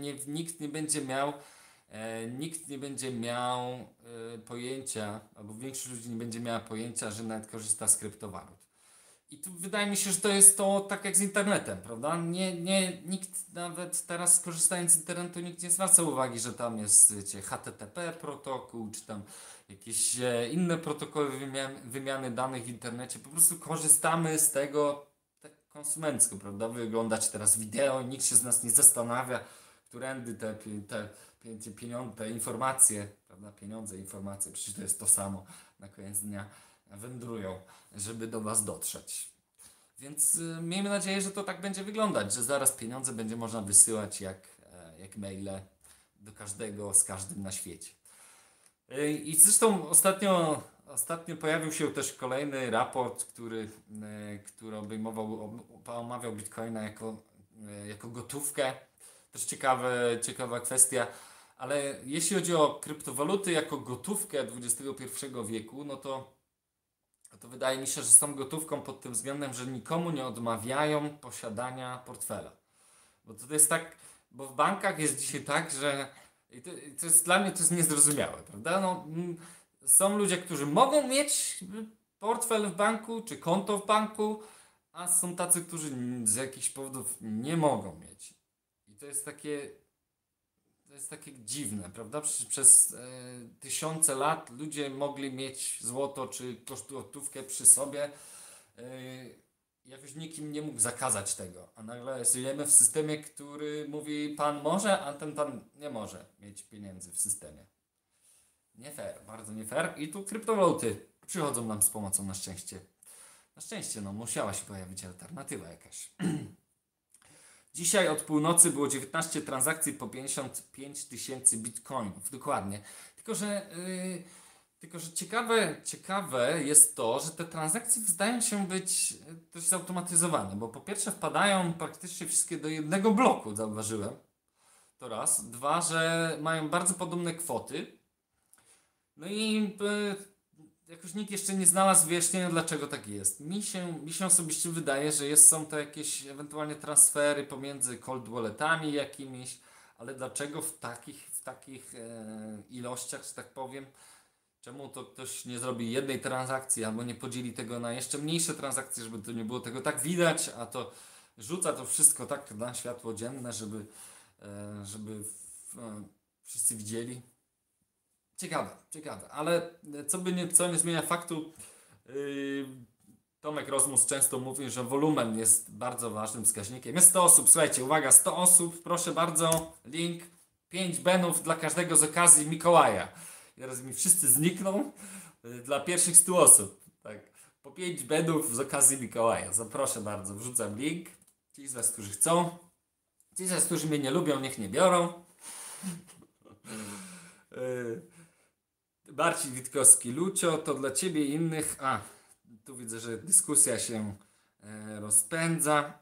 nikt nie będzie miał pojęcia, albo większość ludzi nie będzie miała pojęcia, że nawet korzysta z kryptowalut. I tu wydaje mi się, że to jest to tak jak z internetem, prawda? Nikt nawet teraz korzystając z internetu, nikt nie zwraca uwagi, że tam jest, wiecie, HTTP protokół, czy tam jakieś inne protokoły wymiany danych w internecie. Po prostu korzystamy z tego tak konsumencko, prawda? Wyglądać teraz wideo, nikt się z nas nie zastanawia, którędy te pieniądze, te informacje, prawda? Pieniądze, informacje, przecież to jest to samo na koniec dnia wędrują, żeby do Was dotrzeć. Więc miejmy nadzieję, że to tak będzie wyglądać, że zaraz pieniądze będzie można wysyłać jak maile do każdego, z każdym na świecie. I zresztą Ostatnio pojawił się też kolejny raport, który omawiał Bitcoina jako gotówkę. Też ciekawa kwestia. Ale jeśli chodzi o kryptowaluty jako gotówkę XXI wieku, no to wydaje mi się, że są gotówką pod tym względem, że nikomu nie odmawiają posiadania portfela. Bo to jest tak, bo w bankach jest dzisiaj tak, że i to jest dla mnie to jest niezrozumiałe, prawda? Są ludzie, którzy mogą mieć portfel w banku czy konto w banku, a są tacy, którzy z jakichś powodów nie mogą mieć. I to jest takie dziwne, prawda? Przez tysiące lat ludzie mogli mieć złoto czy gotówkę przy sobie. E, Jakoś nikim nie mógł zakazać tego. A nagle żyjemy w systemie, który mówi pan może, a ten pan nie może mieć pieniędzy w systemie. Nie fair, bardzo nie fair. I tu kryptowaluty przychodzą nam z pomocą na szczęście. Na szczęście, no musiała się pojawić alternatywa jakaś. Dzisiaj od północy było 19 transakcji po 55 tysięcy bitcoinów. Dokładnie. Tylko że ciekawe jest to, że te transakcje zdają się być też zautomatyzowane, bo po pierwsze wpadają praktycznie wszystkie do jednego bloku, zauważyłem. To raz. Dwa, że mają bardzo podobne kwoty. No i jakoś nikt jeszcze nie znalazł wyjaśnienia, dlaczego tak jest. Mi się osobiście wydaje, że są to jakieś ewentualnie transfery pomiędzy cold walletami jakimiś, ale dlaczego w takich ilościach, że tak powiem, czemu to ktoś nie zrobi jednej transakcji albo nie podzieli tego na jeszcze mniejsze transakcje, żeby to nie było tego tak widać, a to rzuca to wszystko tak na światło dzienne, żeby wszyscy widzieli. Ciekawe, ale co nie zmienia faktu, yy, Tomek Rozmus często mówi, że wolumen jest bardzo ważnym wskaźnikiem. Jest 100 osób, słuchajcie, uwaga, 100 osób, proszę bardzo, link, 5 benów dla każdego z okazji Mikołaja. I teraz mi wszyscy znikną dla pierwszych 100 osób. Tak, po 5 benów z okazji Mikołaja. Zaproszę bardzo, wrzucam link. Ci z was, którzy chcą. Ci z was, którzy mnie nie lubią, niech nie biorą. Marcin Witkowski, Lucio, to dla ciebie i innych. Tu widzę, że dyskusja się rozpędza.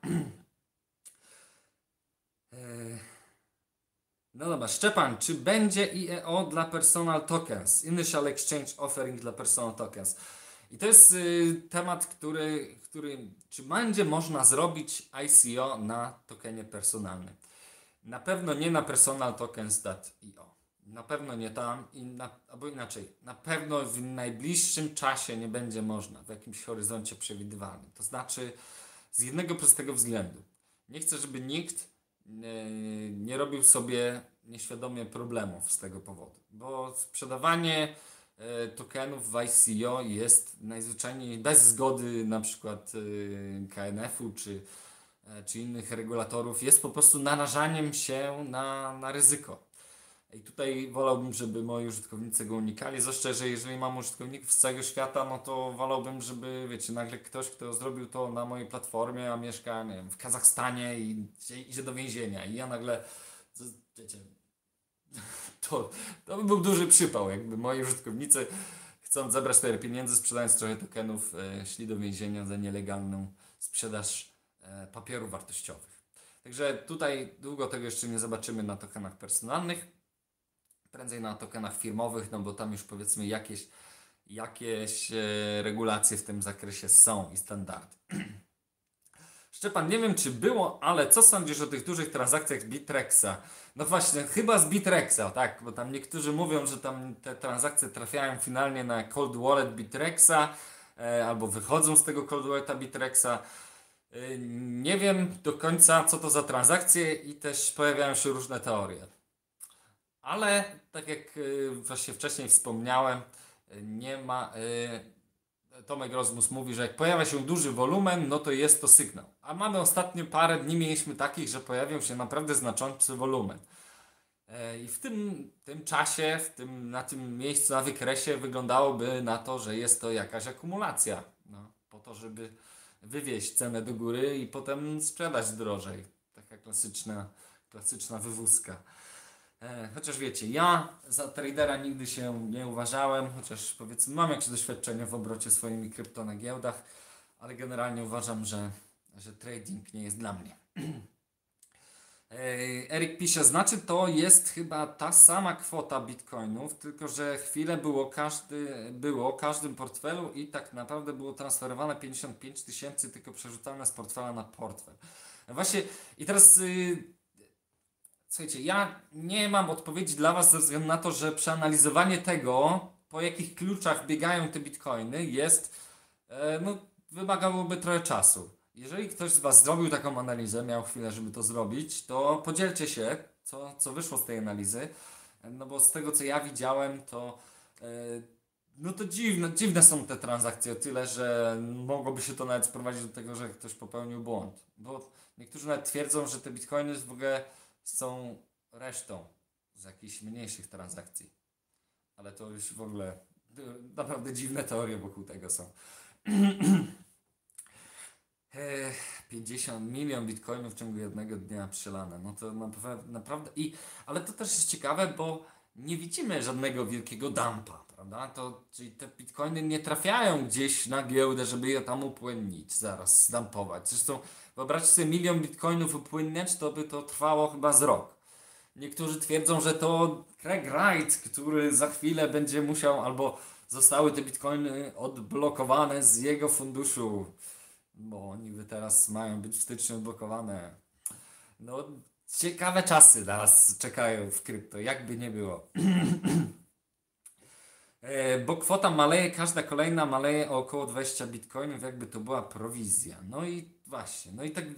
No dobra, Szczepan, czy będzie IEO dla Personal Tokens? Initial Exchange Offering dla Personal Tokens. I to jest temat, czy będzie można zrobić ICO na tokenie personalnym. Na pewno nie na personaltokens.io. Na pewno nie tam, albo inaczej, na pewno w najbliższym czasie nie będzie można, w jakimś horyzoncie przewidywalnym. To znaczy z jednego prostego względu. Nie chcę, żeby nikt nie robił sobie nieświadomie problemów z tego powodu, bo sprzedawanie tokenów w ICO jest najzwyczajniej bez zgody na przykład KNF-u czy innych regulatorów, jest po prostu narażaniem się na ryzyko. I tutaj wolałbym, żeby moi użytkownicy go unikali, zwłaszcza, że jeżeli mam użytkowników z całego świata, no to wolałbym, żeby, wiecie, nagle ktoś, kto zrobił to na mojej platformie, a mieszka, nie wiem, w Kazachstanie i idzie do więzienia i ja nagle, wiecie, to by był duży przypał, jakby moi użytkownicy, chcąc zebrać tyle pieniędzy, sprzedając trochę tokenów, szli do więzienia za nielegalną sprzedaż papierów wartościowych. Także tutaj długo tego jeszcze nie zobaczymy na tokenach personalnych, prędzej na tokenach firmowych, no bo tam już powiedzmy jakieś regulacje w tym zakresie są i standardy. Szczepan, nie wiem czy było, ale co sądzisz o tych dużych transakcjach Bitrexa? No właśnie, chyba z Bitrexa, tak, bo tam niektórzy mówią, że tam te transakcje trafiają finalnie na cold wallet Bitrexa, albo wychodzą z tego cold walleta Bitrexa. Nie wiem do końca, co to za transakcje i też pojawiają się różne teorie. Ale tak jak właśnie wcześniej wspomniałem, nie ma. Tomek Rozmus mówi, że jak pojawia się duży wolumen, no to jest to sygnał. A mamy ostatnio parę dni mieliśmy takich, że pojawił się naprawdę znaczący wolumen. I w tym czasie, na tym miejscu, na wykresie wyglądałoby na to, że jest to jakaś akumulacja. No, po to, żeby wywieźć cenę do góry i potem sprzedać drożej. Taka klasyczna wywózka. Chociaż wiecie, ja za tradera nigdy się nie uważałem, chociaż powiedzmy mam jakieś doświadczenie w obrocie swoimi krypto na giełdach, ale generalnie uważam, że trading nie jest dla mnie. Erik pisze, znaczy to jest chyba ta sama kwota bitcoinów, tylko że chwilę było o każdym portfelu i tak naprawdę było transferowane 55 tysięcy, tylko przerzucane z portfela na portfel. Właśnie i teraz słuchajcie, ja nie mam odpowiedzi dla Was ze względu na to, że przeanalizowanie tego, po jakich kluczach biegają te bitcoiny jest, no, wymagałoby trochę czasu. Jeżeli ktoś z Was zrobił taką analizę, miał chwilę, żeby to zrobić, to podzielcie się, co wyszło z tej analizy. No bo z tego, co ja widziałem, to e, no to dziwne są te transakcje o tyle, że mogłoby się to nawet sprowadzić do tego, że ktoś popełnił błąd. Bo niektórzy nawet twierdzą, że te bitcoiny w ogóle są resztą z jakichś mniejszych transakcji. Ale to już w ogóle naprawdę dziwne teorie wokół tego są. 50 milion bitcoinów w ciągu jednego dnia przelane. No to naprawdę. Ale to też jest ciekawe, bo nie widzimy żadnego wielkiego dumpa, prawda? Czyli te bitcoiny nie trafiają gdzieś na giełdę, żeby je tam upłynnić, zaraz zdumpować. Zresztą wyobraźcie sobie milion bitcoinów upłynniać, to by to trwało chyba z rok. Niektórzy twierdzą, że to Craig Wright, który za chwilę będzie musiał, albo zostały te bitcoiny odblokowane z jego funduszu, bo niby teraz mają być w styczniu odblokowane. No, ciekawe czasy nas czekają w krypto, jakby nie było. Bo kwota maleje, każda kolejna maleje o około 20 bitcoinów, jakby to była prowizja. No i właśnie, no i tak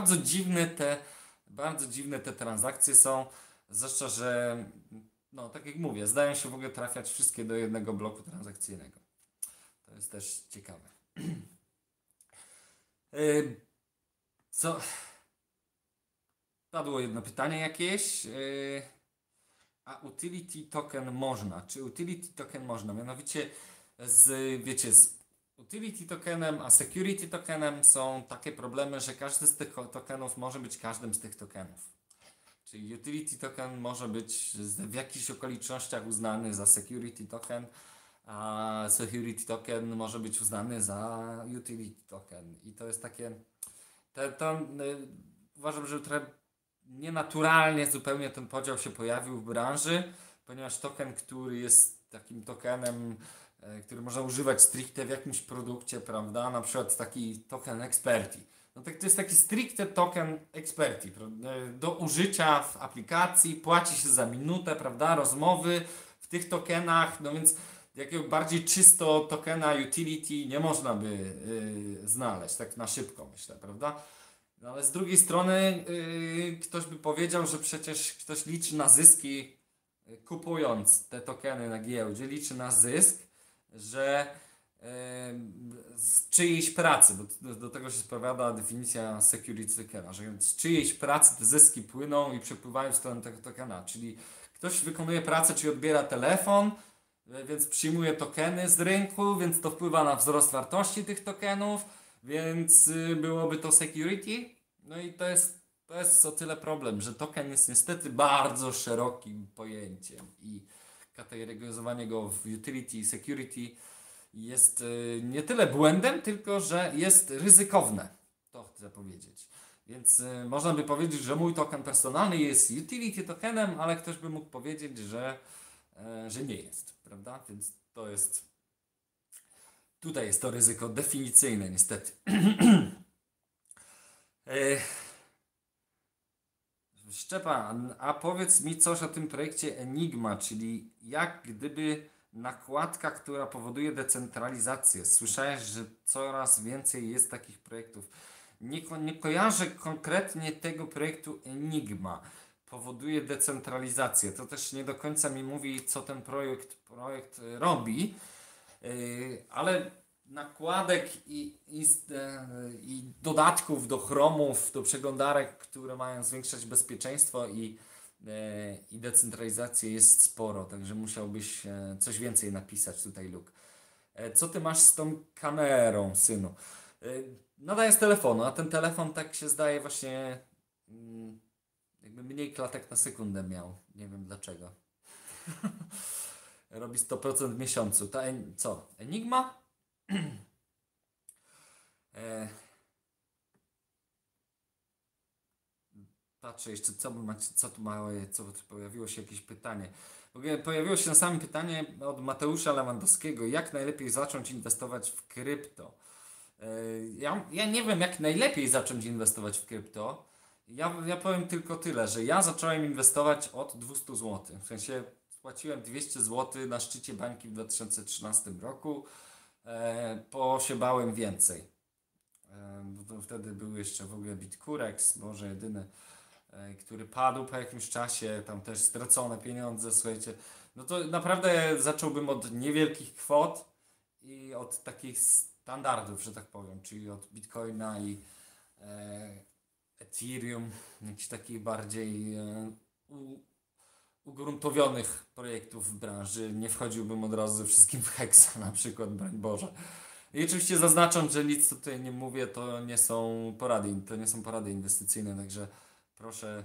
bardzo dziwne te transakcje są, zwłaszcza, że no tak jak mówię, zdają się w ogóle trafiać wszystkie do jednego bloku transakcyjnego. To jest też ciekawe. Co? Padło jedno pytanie jakieś. A utility token można? Czy utility token można? Mianowicie wiecie, z utility tokenem a security tokenem są takie problemy, że każdy z tych tokenów może być każdym z tych tokenów. Czyli utility token może być w jakichś okolicznościach uznany za security token, a security token może być uznany za utility token. I to jest takie, uważam, że trochę nienaturalnie zupełnie ten podział się pojawił w branży, ponieważ token, który jest takim tokenem, który można używać stricte w jakimś produkcie, prawda, na przykład taki token experti. No tak to jest taki stricte token experti, do użycia w aplikacji, płaci się za minutę, prawda, rozmowy w tych tokenach, no więc jakiego bardziej czysto tokena utility nie można by znaleźć, tak na szybko myślę, prawda? No ale z drugiej strony ktoś by powiedział, że przecież ktoś liczy na zyski kupując te tokeny na giełdzie, liczy na zysk, że z czyjejś pracy, bo do tego się sprowadza definicja security tokena, że z czyjejś pracy te zyski płyną i przepływają w stronę tego tokena, czyli ktoś wykonuje pracę, czyli odbiera telefon, więc przyjmuje tokeny z rynku, więc to wpływa na wzrost wartości tych tokenów, więc byłoby to security. No i to jest o tyle problem, że token jest niestety bardzo szerokim pojęciem i kategoryzowanie go w utility i security jest nie tyle błędem, tylko że jest ryzykowne. To chcę powiedzieć. Więc można by powiedzieć, że mój token personalny jest utility tokenem, ale ktoś by mógł powiedzieć, że nie jest, prawda? Więc tutaj jest to ryzyko definicyjne niestety. Szczepan, a powiedz mi coś o tym projekcie Enigma, czyli jak gdyby nakładka, która powoduje decentralizację. Słyszałeś, że coraz więcej jest takich projektów. Nie kojarzę konkretnie tego projektu Enigma. Powoduje decentralizację. To też nie do końca mi mówi, co ten projekt robi, ale nakładek i dodatków do chromów, do przeglądarek, które mają zwiększać bezpieczeństwo i decentralizację jest sporo, także musiałbyś coś więcej napisać tutaj, Luke. Co ty masz z tą kamerą, synu? Nadaję z telefonu, a ten telefon tak się zdaje właśnie jakby mniej klatek na sekundę miał. Nie wiem dlaczego. Robi 100% w miesiącu. Ta co? Enigma? E, Patrzę jeszcze, co tu małe, co tu pojawiło się jakieś pytanie. W ogóle pojawiło się na samym pytanie od Mateusza Lewandowskiego. Jak najlepiej zacząć inwestować w krypto? Ja nie wiem, jak najlepiej zacząć inwestować w krypto. Ja powiem tylko tyle, że ja zacząłem inwestować od 200 zł. W sensie płaciłem 200 zł na szczycie bańki w 2013 roku. Po się bałem więcej. Wtedy był jeszcze w ogóle Bitcurex, może jedyny, który padł po jakimś czasie, tam też stracone pieniądze, słuchajcie. No to naprawdę zacząłbym od niewielkich kwot i od takich standardów, że tak powiem, czyli od Bitcoina i Ethereum, jakichś takich bardziej ugruntowionych projektów w branży. Nie wchodziłbym od razu ze wszystkim w Hexa na przykład, broń Boże. I oczywiście zaznaczam, że nic tutaj nie mówię, to nie są porady inwestycyjne, także proszę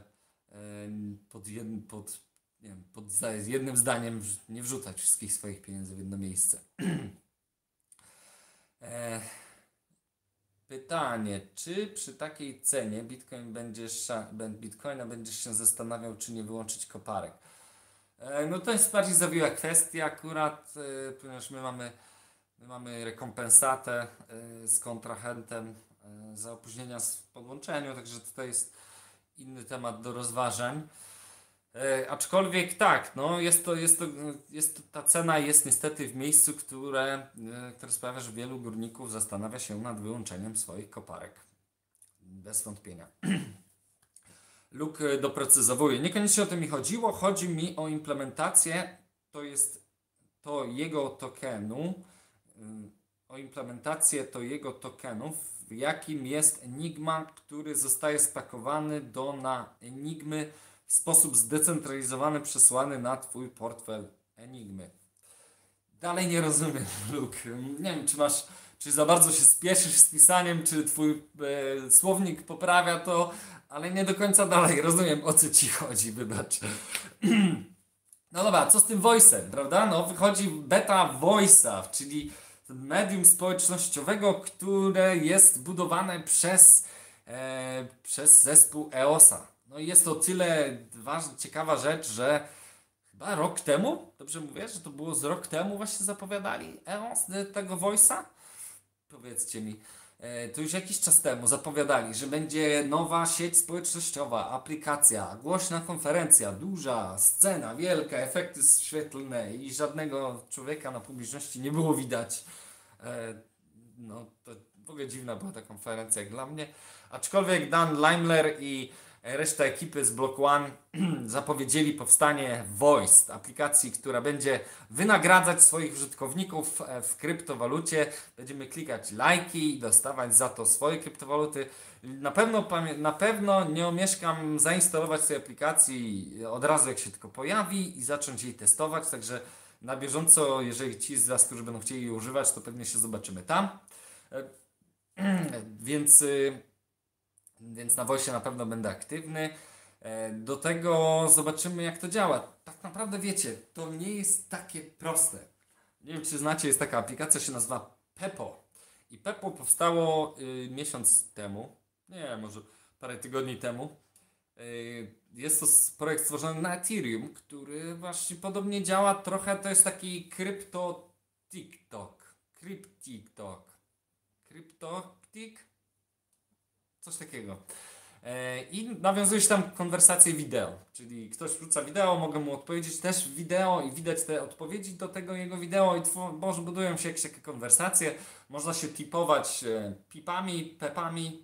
nie wiem, jednym zdaniem nie wrzucać wszystkich swoich pieniędzy w jedno miejsce. Pytanie, czy przy takiej cenie Bitcoina będziesz się zastanawiał, czy nie wyłączyć koparek? No to jest bardziej zawiła kwestia akurat, ponieważ my mamy rekompensatę z kontrahentem za opóźnienia w podłączeniu, także tutaj jest inny temat do rozważań. Aczkolwiek tak, no ta cena jest niestety w miejscu, które sprawia, że wielu górników zastanawia się nad wyłączeniem swoich koparek. Bez wątpienia. Luke doprecyzowuje. Niekoniecznie o to mi chodziło. Chodzi mi o implementację. To jego tokenu. O implementację jego tokenu, w jakim jest Enigma, który zostaje spakowany na Enigmy w sposób zdecentralizowany, przesłany na Twój portfel Enigmy. Dalej nie rozumiem, Luke. Nie wiem, czy za bardzo się spieszysz z pisaniem, czy Twój słownik poprawia to, ale nie do końca dalej rozumiem, o co Ci chodzi, wybacz. No dobra, co z tym voice'em, prawda? No wychodzi beta voice'a, czyli medium społecznościowego, które jest budowane przez zespół EOS-a. No i jest to tyle ciekawa rzecz, że chyba rok temu, dobrze mówię, że to było z rok temu właśnie zapowiadali EOS tego voice'a? Powiedzcie mi. To już jakiś czas temu zapowiadali, że będzie nowa sieć społecznościowa, aplikacja, głośna konferencja, duża, scena, wielka, efekty świetlne i żadnego człowieka na publiczności nie było widać. No to w ogóle dziwna była ta konferencja jak dla mnie. Aczkolwiek Dan Limler i reszta ekipy z Block One zapowiedzieli powstanie Voiced, aplikacji, która będzie wynagradzać swoich użytkowników w kryptowalucie. Będziemy klikać lajki i dostawać za to swoje kryptowaluty. Na pewno nie omieszkam zainstalować tej aplikacji od razu jak się tylko pojawi i zacząć jej testować, także na bieżąco, jeżeli ci z Was, którzy będą chcieli jej używać, to pewnie się zobaczymy tam. Więc na Voice na pewno będę aktywny. Do tego zobaczymy, jak to działa. Tak naprawdę wiecie, to nie jest takie proste. Nie wiem, czy znacie, jest taka aplikacja, się nazywa Pepo. I Pepo powstało miesiąc temu, nie, może parę tygodni temu. Jest to projekt stworzony na Ethereum, który właśnie podobnie działa trochę, to jest taki krypto TikTok. Kryptotik? Coś takiego. I nawiązuje się tam konwersację wideo, czyli ktoś wrzuca wideo, mogę mu odpowiedzieć też w wideo i widać te odpowiedzi do tego jego wideo i budują się jakieś takie konwersacje. Można się tipować pepami,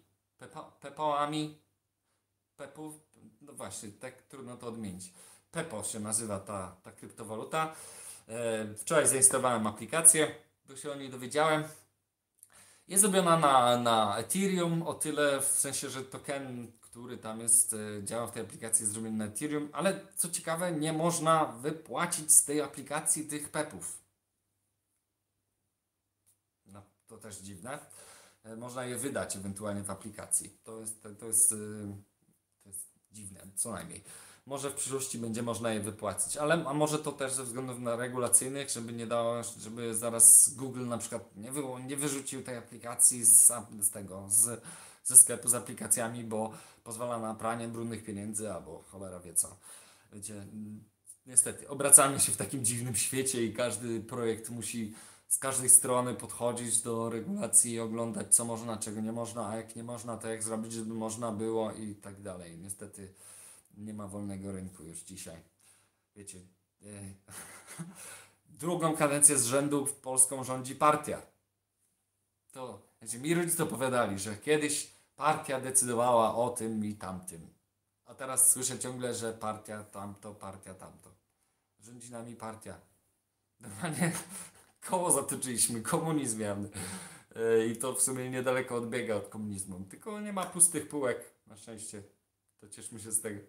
pepów, no właśnie, tak trudno to odmienić. Pepo się nazywa ta kryptowaluta. Wczoraj zainstalowałem aplikację, bo się o niej dowiedziałem. Jest zrobiona na Ethereum, o tyle w sensie, że token, który tam jest, działa w tej aplikacji, jest zrobiony na Ethereum, ale co ciekawe, nie można wypłacić z tej aplikacji tych pepów. No, to też dziwne. Można je wydać ewentualnie w aplikacji. To jest Dziwne, co najmniej. Może w przyszłości będzie można je wypłacić, ale a może to też ze względów na regulacyjnych, żeby nie dało, żeby zaraz Google na przykład nie wyrzucił tej aplikacji ze sklepu z aplikacjami, bo pozwala na pranie brudnych pieniędzy albo cholera wie co. Wiecie, niestety, obracamy się w takim dziwnym świecie i każdy projekt musi z każdej strony podchodzić do regulacji i oglądać co można, czego nie można, a jak nie można, to jak zrobić, żeby można było i tak dalej. Niestety nie ma wolnego rynku już dzisiaj. Wiecie, e, drugą kadencję z rzędu w Polską rządzi partia. To, wiecie, mi rodzice opowiadali, że kiedyś partia decydowała o tym i tamtym. A teraz słyszę ciągle, że partia tamto, partia tamto. Rządzi nami partia. Normalnie koło zatoczyliśmy, komunizm miany. I to w sumie niedaleko odbiega od komunizmu. Tylko nie ma pustych półek, na szczęście. To cieszmy się z tego.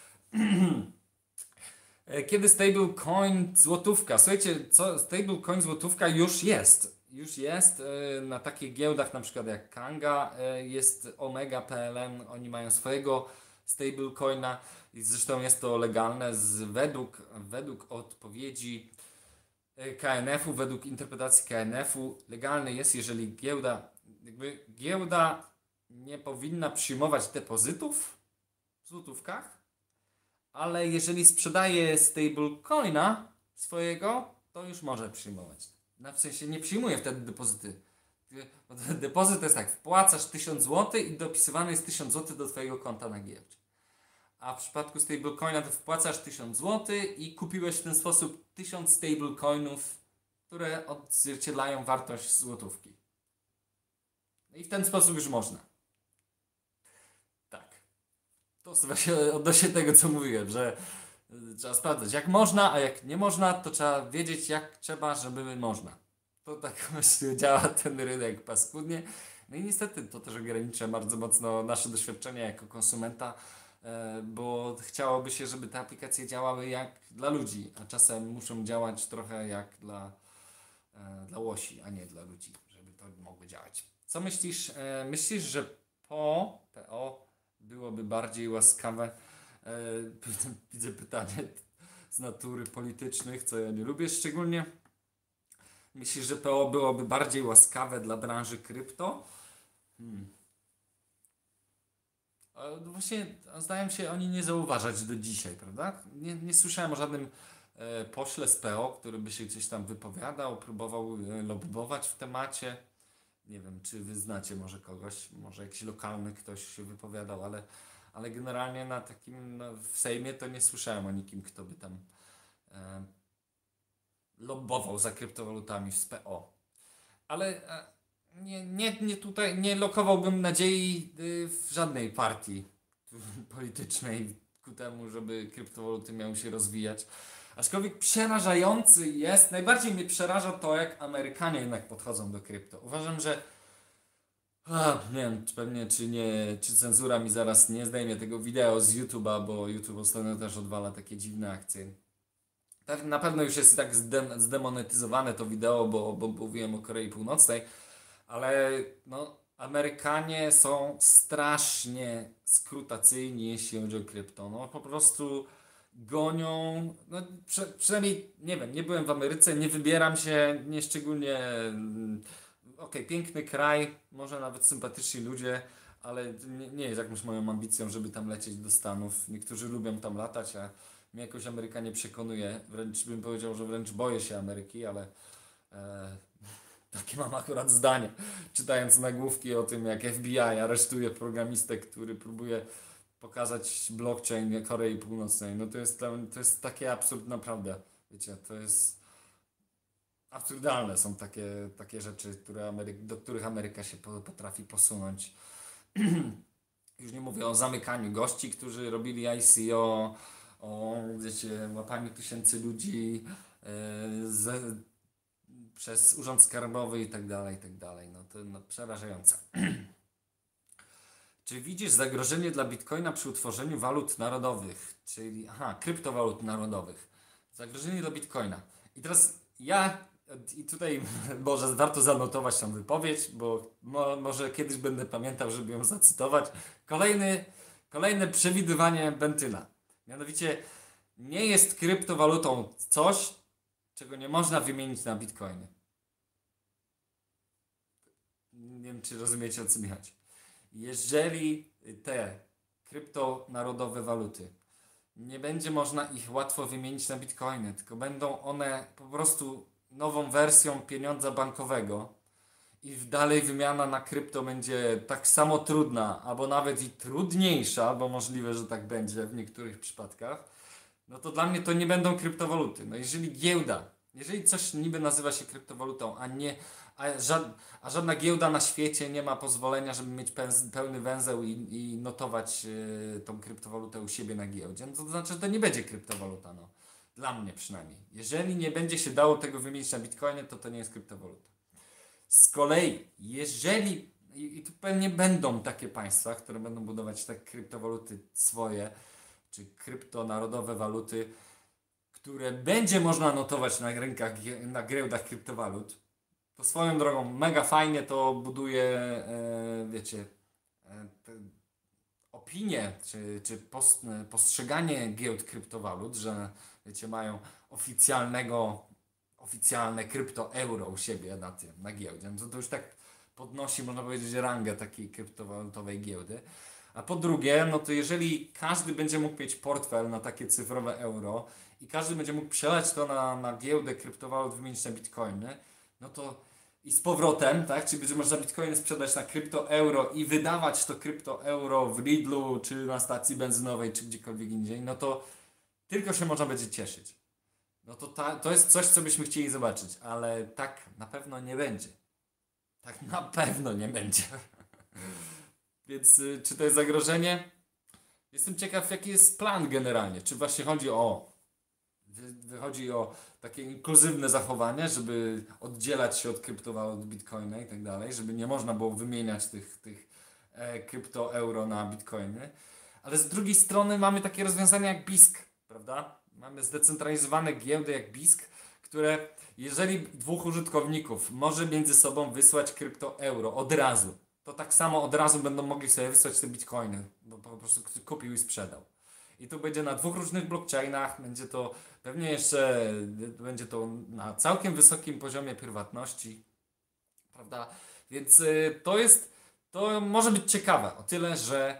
Kiedy stablecoin złotówka? Słuchajcie, stablecoin złotówka już jest. Już jest na takich giełdach, na przykład jak Kanga, jest Omega PLN, oni mają swojego stablecoina i zresztą jest to legalne według odpowiedzi KNF-u, według interpretacji KNF-u legalny jest, jeżeli giełda nie powinna przyjmować depozytów w złotówkach, ale jeżeli sprzedaje stablecoina swojego, to już może przyjmować. W sensie nie przyjmuje wtedy depozyty. Depozyt to jest tak, wpłacasz 1000 zł i dopisywany jest 1000 zł do twojego konta na giełdzie. A w przypadku stablecoina to wpłacasz 1000 zł i kupiłeś w ten sposób 1000 stablecoinów, które odzwierciedlają wartość złotówki. I w ten sposób już można. Tak. To właśnie odnośnie tego, co mówiłem, że trzeba sprawdzać jak można, a jak nie można, to trzeba wiedzieć jak trzeba, żeby można. To tak właśnie działa ten rynek paskudnie. No i niestety to też ogranicza bardzo mocno nasze doświadczenie jako konsumenta, bo chciałoby się, żeby te aplikacje działały jak dla ludzi, a czasem muszą działać trochę jak dla łosi, a nie dla ludzi, żeby to mogło działać. Co myślisz? Myślisz, że PO byłoby bardziej łaskawe? Widzę pytanie z natury politycznych, co ja nie lubię szczególnie. Myślisz, że PO byłoby bardziej łaskawe dla branży krypto? Właśnie zdają się oni nie zauważać do dzisiaj, prawda? Nie słyszałem o żadnym pośle z PO, który by się gdzieś tam wypowiadał, próbował lobbować w temacie. Nie wiem, czy wy znacie może kogoś, może jakiś lokalny ktoś się wypowiadał, ale generalnie na takim, no, w Sejmie to nie słyszałem o nikim, kto by tam lobbował za kryptowalutami z PO. Ale nie tutaj, nie lokowałbym nadziei w żadnej partii politycznej ku temu, żeby kryptowaluty miały się rozwijać. Aczkolwiek przerażający jest, najbardziej mnie przeraża to, jak Amerykanie jednak podchodzą do krypto. Uważam, że nie wiem, czy cenzura mi zaraz nie zdejmie tego wideo z YouTube'a, bo YouTube ostatnio też odwala takie dziwne akcje. Tak, na pewno już jest tak zdemonetyzowane to wideo, bo mówiłem o Korei Północnej, ale no, Amerykanie są strasznie skrutacyjni, jeśli chodzi o krypto. No, po prostu gonią, no, przynajmniej, nie wiem, nie byłem w Ameryce, nie wybieram się, nie szczególnie, okej, piękny kraj, może nawet sympatyczni ludzie, ale nie jest jakąś moją ambicją, żeby tam lecieć do Stanów. Niektórzy lubią tam latać, a mnie jakoś Ameryka nie przekonuje. Wręcz bym powiedział, że wręcz boję się Ameryki, ale takie mam akurat zdanie. Czytając nagłówki o tym, jak FBI aresztuje programistę, który próbuje pokazać blockchain Korei Północnej. No to jest takie absurd naprawdę. Wiecie, to jest absurdalne są takie rzeczy, do których Ameryka się potrafi posunąć. Już nie mówię o zamykaniu gości, którzy robili ICO, o wiecie, łapaniu tysięcy ludzi przez Urząd Skarbowy i tak dalej, i tak dalej. No to przerażające. Czy widzisz zagrożenie dla Bitcoina przy utworzeniu walut narodowych, czyli kryptowalut narodowych? Zagrożenie dla Bitcoina. I teraz i tutaj może warto zanotować tą wypowiedź, bo może kiedyś będę pamiętał, żeby ją zacytować. Kolejne przewidywanie Bentyna. Mianowicie nie jest kryptowalutą coś, czego nie można wymienić na bitcoiny. Nie wiem, czy rozumiecie, o co mi chodzi. Jeżeli te kryptonarodowe waluty nie będzie można ich łatwo wymienić na bitcoiny, tylko będą one po prostu nową wersją pieniądza bankowego i dalej wymiana na krypto będzie tak samo trudna, albo nawet i trudniejsza, bo możliwe, że tak będzie w niektórych przypadkach, no to dla mnie to nie będą kryptowaluty. No jeżeli giełda, jeżeli coś niby nazywa się kryptowalutą, a żadna giełda na świecie nie ma pozwolenia, żeby mieć pełny węzeł i notować tą kryptowalutę u siebie na giełdzie, no to znaczy, że to nie będzie kryptowaluta, no. Dla mnie przynajmniej. Jeżeli nie będzie się dało tego wymienić na bitcoinie, to nie jest kryptowaluta. Z kolei, jeżeli, i tu pewnie będą takie państwa, które będą budować te kryptowaluty swoje, czy kryptonarodowe waluty, które będzie można notować na rynkach, na giełdach kryptowalut, to swoją drogą mega fajnie to buduje, wiecie, opinie, czy postrzeganie giełd kryptowalut, że wiecie, mają oficjalne krypto-euro u siebie na giełdzie. No to już tak podnosi, można powiedzieć, rangę takiej kryptowalutowej giełdy. A po drugie, no to jeżeli każdy będzie mógł mieć portfel na takie cyfrowe euro i każdy będzie mógł przelać to na giełdę kryptowalut, wymienić na bitcoiny, no to i z powrotem, tak, czyli będzie można bitcoiny sprzedać na krypto euro i wydawać to krypto euro w Lidlu, czy na stacji benzynowej, czy gdziekolwiek indziej, no to tylko się można będzie cieszyć. No to to jest coś, co byśmy chcieli zobaczyć, ale tak na pewno nie będzie. Tak na pewno nie będzie. Więc czy to jest zagrożenie? Jestem ciekaw, jaki jest plan generalnie. Czy właśnie wychodzi o takie inkluzywne zachowanie, żeby oddzielać się od kryptowalut bitcoina i tak dalej, żeby nie można było wymieniać tych krypto euro na bitcoiny. Ale z drugiej strony mamy takie rozwiązania jak BISK, prawda? Mamy zdecentralizowane giełdy jak BISK, które jeżeli dwóch użytkowników może między sobą wysłać krypto euro od razu, to tak samo od razu będą mogli sobie wysłać te bitcoiny, bo po prostu kupił i sprzedał. I to będzie na dwóch różnych blockchainach, będzie to pewnie jeszcze, będzie to na całkiem wysokim poziomie prywatności, prawda? Więc to może być ciekawe, o tyle, że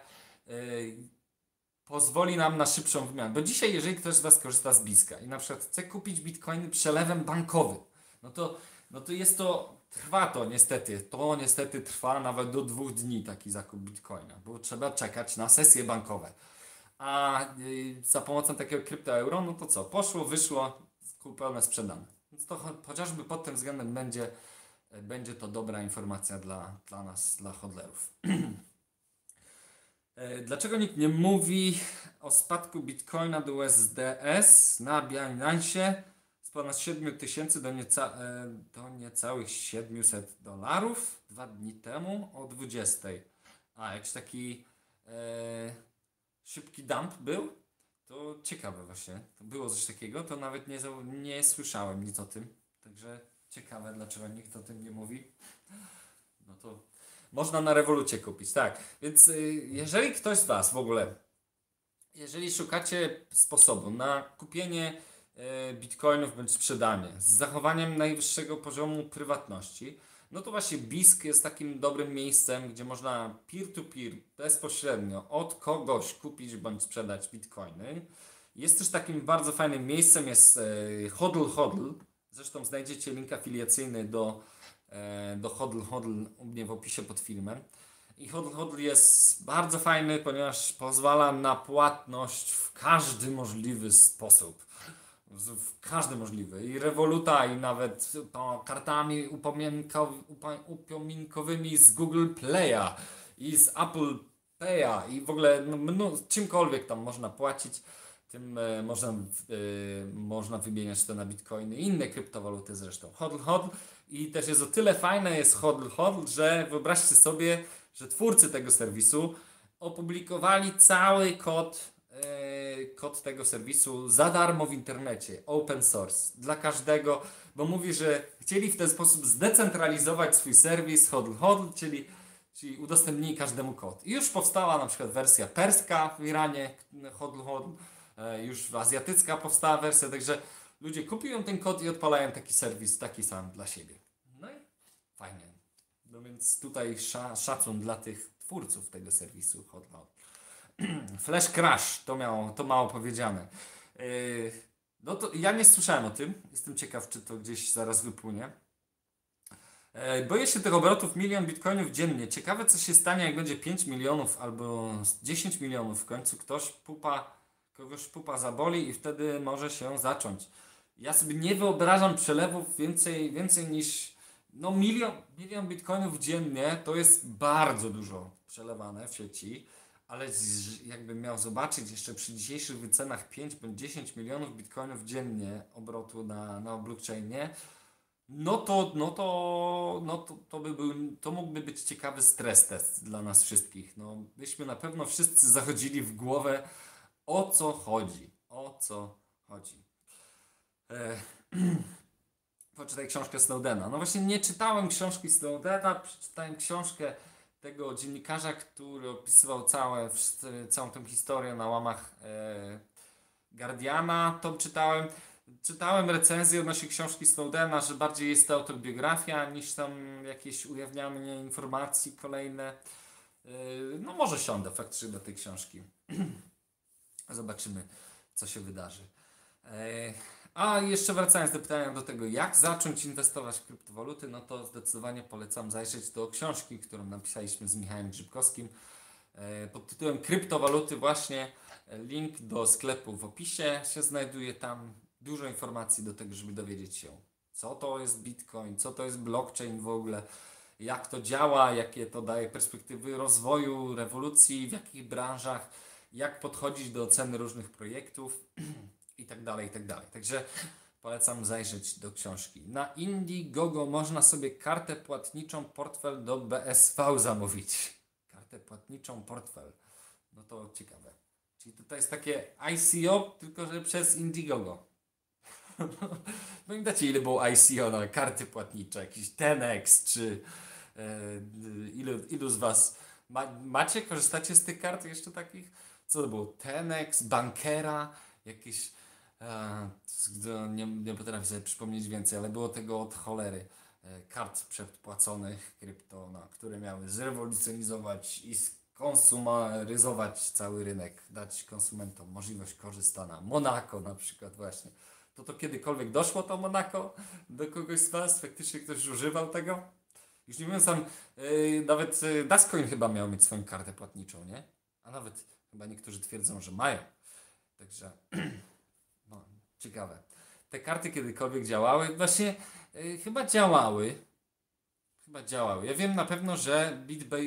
pozwoli nam na szybszą wymianę. Bo dzisiaj, jeżeli ktoś z Was korzysta z Biska i na przykład chce kupić bitcoiny przelewem bankowym, no to trwa to niestety. To niestety trwa nawet do 2 dni taki zakup bitcoina, bo trzeba czekać na sesje bankowe. A za pomocą takiego kryptoeuro, no to co? Poszło, wyszło, kupione, sprzedane. Więc to chociażby pod tym względem będzie to dobra informacja dla nas, dla hodlerów. Dlaczego nikt nie mówi o spadku bitcoina do USDS na Binance z ponad 7000 do niecałych $700 2 dni temu o 20? Jakiś taki szybki dump był? To ciekawe właśnie. To było coś takiego, to nawet nie słyszałem nic o tym. Także ciekawe, dlaczego nikt o tym nie mówi. No to można na rewolucie kupić, tak. Więc jeżeli ktoś z Was w ogóle, jeżeli szukacie sposobu na kupienie bitcoinów bądź sprzedanie z zachowaniem najwyższego poziomu prywatności, no to właśnie BISK jest takim dobrym miejscem, gdzie można peer-to-peer bezpośrednio od kogoś kupić bądź sprzedać bitcoiny. Jest też takim bardzo fajnym miejscem jest HODL. Zresztą znajdziecie link afiliacyjny do HODL u mnie w opisie pod filmem. I HODL jest bardzo fajny, ponieważ pozwala na płatność w każdy możliwy sposób. W każdy możliwy. I Revoluta, i nawet kartami upominkowymi z Google Play'a i z Apple Pay'a i w ogóle czymkolwiek tam można płacić, tym można wymieniać to na bitcoiny i inne kryptowaluty zresztą. HODL. I też jest o tyle fajne jest HODL, że wyobraźcie sobie, że twórcy tego serwisu opublikowali cały kod tego serwisu za darmo w internecie, open source, dla każdego, bo mówi, że chcieli w ten sposób zdecentralizować swój serwis HODL, czyli Czyli udostępnili każdemu kod. I już powstała na przykład wersja perska w Iranie, hodl hodl, już azjatycka powstała wersja, także ludzie kupują ten kod i odpalają taki serwis, taki sam dla siebie. No i fajnie. No więc tutaj szacun dla tych twórców tego serwisu hodl hodl. Flash Crash, to mało powiedziane. No to ja nie słyszałem o tym. Jestem ciekaw, czy to gdzieś zaraz wypłynie. Boję się tych obrotów 1 000 000 bitcoinów dziennie. Ciekawe, co się stanie, jak będzie 5 milionów albo 10 milionów. W końcu kogoś pupa zaboli i wtedy może się zacząć. Ja sobie nie wyobrażam przelewów więcej niż no milion bitcoinów dziennie. To jest bardzo dużo przelewane w sieci. Ale jakbym miał zobaczyć jeszcze przy dzisiejszych wycenach 5 bądź 10 milionów bitcoinów dziennie obrotu na blockchainie, to mógłby być ciekawy stres test dla nas wszystkich. No, byśmy na pewno wszyscy zachodzili w głowę, o co chodzi. O co chodzi. Poczytaj książkę Snowdena. No właśnie nie czytałem książki Snowdena, przeczytałem książkę tego dziennikarza, który opisywał całą tę historię na łamach Guardiana. To czytałem recenzję odnośnie książki Snowdena, że bardziej jest to autobiografia niż tam jakieś ujawnianie informacji kolejne. No może siądę faktycznie do tej książki. Zobaczymy, co się wydarzy. A jeszcze wracając do pytania do tego, jak zacząć inwestować w kryptowaluty, no to zdecydowanie polecam zajrzeć do książki, którą napisaliśmy z Michałem Grzybkowskim pod tytułem Kryptowaluty właśnie. Link do sklepu w opisie się znajduje, tam dużo informacji do tego, żeby dowiedzieć się, co to jest Bitcoin, co to jest blockchain w ogóle, jak to działa, jakie to daje perspektywy rozwoju, rewolucji, w jakich branżach, jak podchodzić do oceny różnych projektów i tak dalej, i tak dalej. Także polecam zajrzeć do książki. Na Indiegogo można sobie kartę płatniczą portfel do BSV zamówić. Kartę płatniczą portfel. No to ciekawe. Czyli to jest takie ICO, tylko że przez Indiegogo. Pamiętacie, ile było ICO na karty płatnicze? Jakiś Tenex, czy ilu z Was macie, korzystacie z tych kart jeszcze takich? Co to było? Tenex, Bankera, jakieś nie potrafię sobie przypomnieć więcej, ale było tego od cholery. Kart przedpłaconych krypto, które miały zrewolucjonizować i skonsumaryzować cały rynek, dać konsumentom możliwość korzystania. Monaco na przykład właśnie. To kiedykolwiek doszło to Monaco do kogoś z Was? Faktycznie ktoś używał tego? Już nie mówiąc tam, nawet Dascoin chyba miał mieć swoją kartę płatniczą, nie? A nawet chyba niektórzy twierdzą, że mają. Także no, ciekawe. Te karty kiedykolwiek działały? Właśnie chyba działały. Ja wiem na pewno, że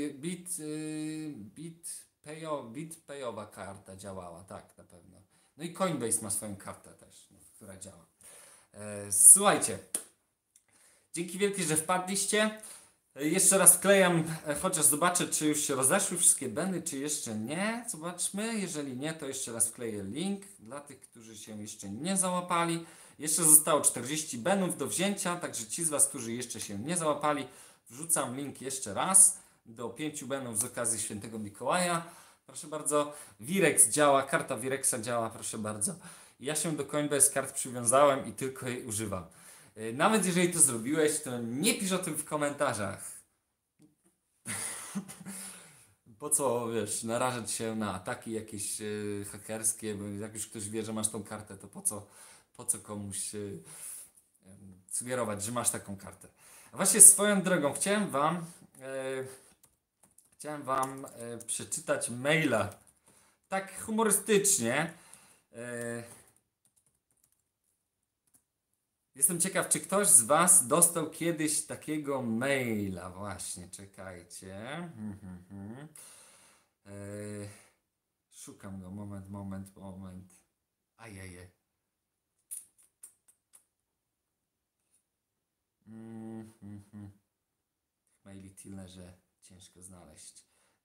BitPayowa karta działała, tak, na pewno. No i Coinbase ma swoją kartę też, która działa. Słuchajcie, dzięki wielkie, że wpadliście. Jeszcze raz wklejam, chociaż zobaczę, czy już się rozeszły wszystkie beny, czy jeszcze nie. Zobaczmy, jeżeli nie, to jeszcze raz wkleję link dla tych, którzy się jeszcze nie załapali. Jeszcze zostało 40 benów do wzięcia, także ci z Was, którzy jeszcze się nie załapali, wrzucam link jeszcze raz do 5 benów z okazji Świętego Mikołaja. Proszę bardzo, Wirex działa, karta Wirexa działa, proszę bardzo. Ja się do Coinbase kart przywiązałem i tylko jej używam. Nawet jeżeli to zrobiłeś, to nie pisz o tym w komentarzach. Po co, wiesz, narażać się na ataki jakieś hakerskie, bo jak już ktoś wie, że masz tą kartę, to po co komuś sugerować, że masz taką kartę. A właśnie swoją drogą chciałem wam przeczytać maila tak humorystycznie. Jestem ciekaw, czy ktoś z Was dostał kiedyś takiego maila. Właśnie, czekajcie. Szukam go. Moment. Ajajaj. Maili tyle, że ciężko znaleźć.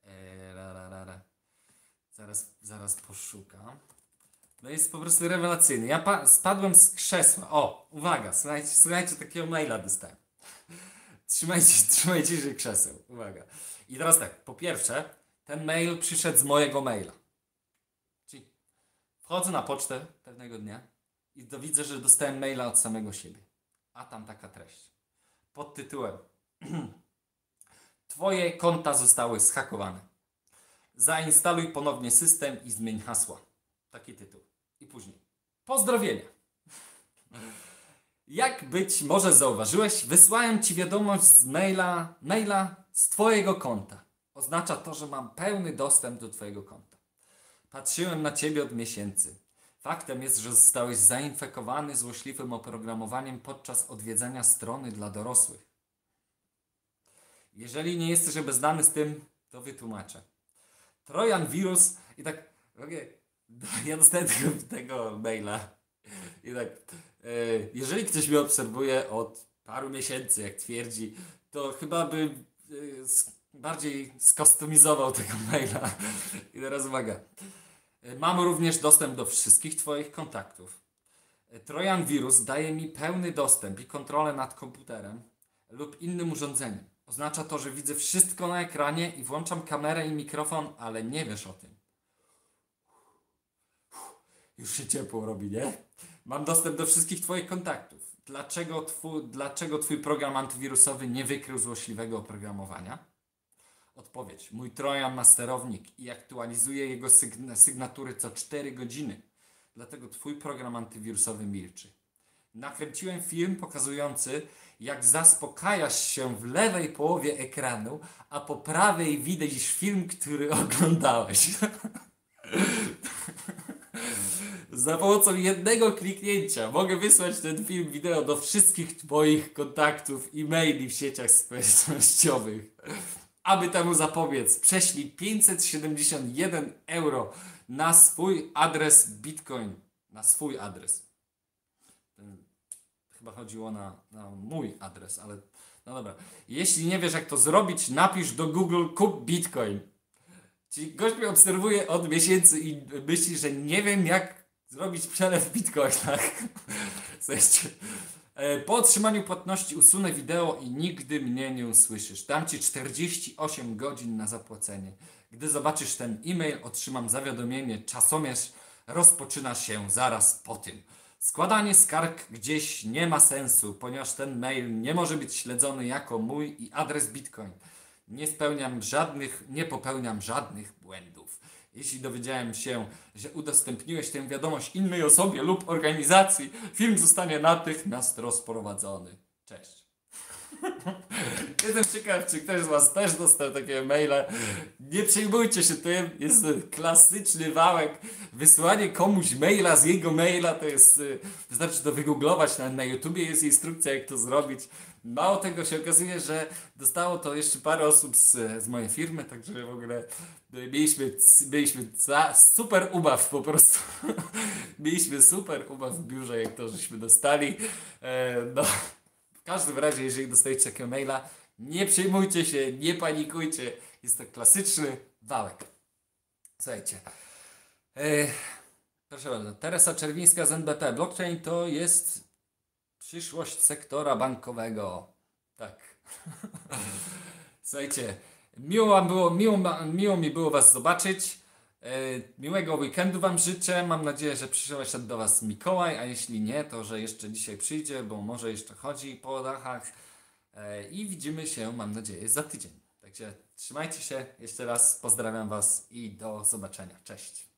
Zaraz poszukam. No jest po prostu rewelacyjny. Ja spadłem z krzesła. O, uwaga, słuchajcie, takiego maila dostałem. Trzymajcie się krzeseł. Uwaga. I teraz tak, po pierwsze, ten mail przyszedł z mojego maila. Czyli wchodzę na pocztę pewnego dnia i widzę, że dostałem maila od samego siebie. A tam taka treść. Pod tytułem Twoje konta zostały zhakowane. Zainstaluj ponownie system i zmień hasła. Taki tytuł. I później. Pozdrowienia. Jak być może zauważyłeś, wysłałem Ci wiadomość z maila z Twojego konta. Oznacza to, że mam pełny dostęp do Twojego konta. Patrzyłem na Ciebie od miesięcy. Faktem jest, że zostałeś zainfekowany złośliwym oprogramowaniem podczas odwiedzania strony dla dorosłych. Jeżeli nie jesteś obeznany z tym, to wytłumaczę. Trojan wirus i tak, ja dostałem tego maila i tak, jeżeli ktoś mnie obserwuje od paru miesięcy, jak twierdzi, to chyba by bardziej skustomizował tego maila. I teraz uwaga. Mam również dostęp do wszystkich Twoich kontaktów. Trojan wirus daje mi pełny dostęp i kontrolę nad komputerem lub innym urządzeniem. Oznacza to, że widzę wszystko na ekranie i włączam kamerę i mikrofon, ale nie wiesz o tym. Już się ciepło robi, nie? Mam dostęp do wszystkich Twoich kontaktów. Dlaczego Twój program antywirusowy nie wykrył złośliwego oprogramowania? Odpowiedź. Mój Trojan ma sterownik i aktualizuje jego sygnatury co 4 godziny. Dlatego Twój program antywirusowy milczy. Nakręciłem film pokazujący, jak zaspokajasz się w lewej połowie ekranu, a po prawej widzisz film, który oglądałeś. Za pomocą jednego kliknięcia mogę wysłać ten film wideo do wszystkich Twoich kontaktów, e-maili w sieciach społecznościowych. Aby temu zapobiec, prześlij 571 euro na swój adres Bitcoin. Na swój adres. Chyba chodziło na mój adres, ale no dobra. Jeśli nie wiesz, jak to zrobić, napisz do Google kup Bitcoin. Czyli gość mnie obserwuje od miesięcy i myśli, że nie wiem, jak zrobić przelew w Bitcoinach. Słuchajcie. Po otrzymaniu płatności usunę wideo i nigdy mnie nie usłyszysz. Dam Ci 48 godzin na zapłacenie. Gdy zobaczysz ten e-mail, otrzymam zawiadomienie. Czasomierz rozpoczyna się zaraz po tym. Składanie skarg gdzieś nie ma sensu, ponieważ ten mail nie może być śledzony jako mój i adres Bitcoin. Nie popełniam żadnych błędów. Jeśli dowiedziałem się, że udostępniłeś tę wiadomość innej osobie lub organizacji, film zostanie natychmiast rozprowadzony. Cześć. Jestem ciekaw, czy ktoś z Was też dostał takie maile. Nie przejmujcie się tym, jest klasyczny wałek. Wysłanie komuś maila z jego maila to jest, wystarczy to wygooglować, na YouTubie jest instrukcja, jak to zrobić. Mało tego, się okazuje, że dostało to jeszcze parę osób z mojej firmy, także w ogóle mieliśmy super ubaw po prostu. Mieliśmy super ubaw w biurze, jak to żeśmy dostali. No. W każdym razie, jeżeli dostajecie takiego maila, nie przejmujcie się, nie panikujcie. Jest to klasyczny wałek. Słuchajcie. Proszę bardzo. Teresa Czerwińska z NBP. Blockchain to jest przyszłość sektora bankowego. Tak. Słuchajcie. Miło mi było Was zobaczyć. Miłego weekendu Wam życzę. Mam nadzieję, że przyszedł do Was Mikołaj, a jeśli nie, to że jeszcze dzisiaj przyjdzie, bo może jeszcze chodzi po dachach. I widzimy się, mam nadzieję, za tydzień. Także trzymajcie się. Jeszcze raz pozdrawiam Was i do zobaczenia. Cześć.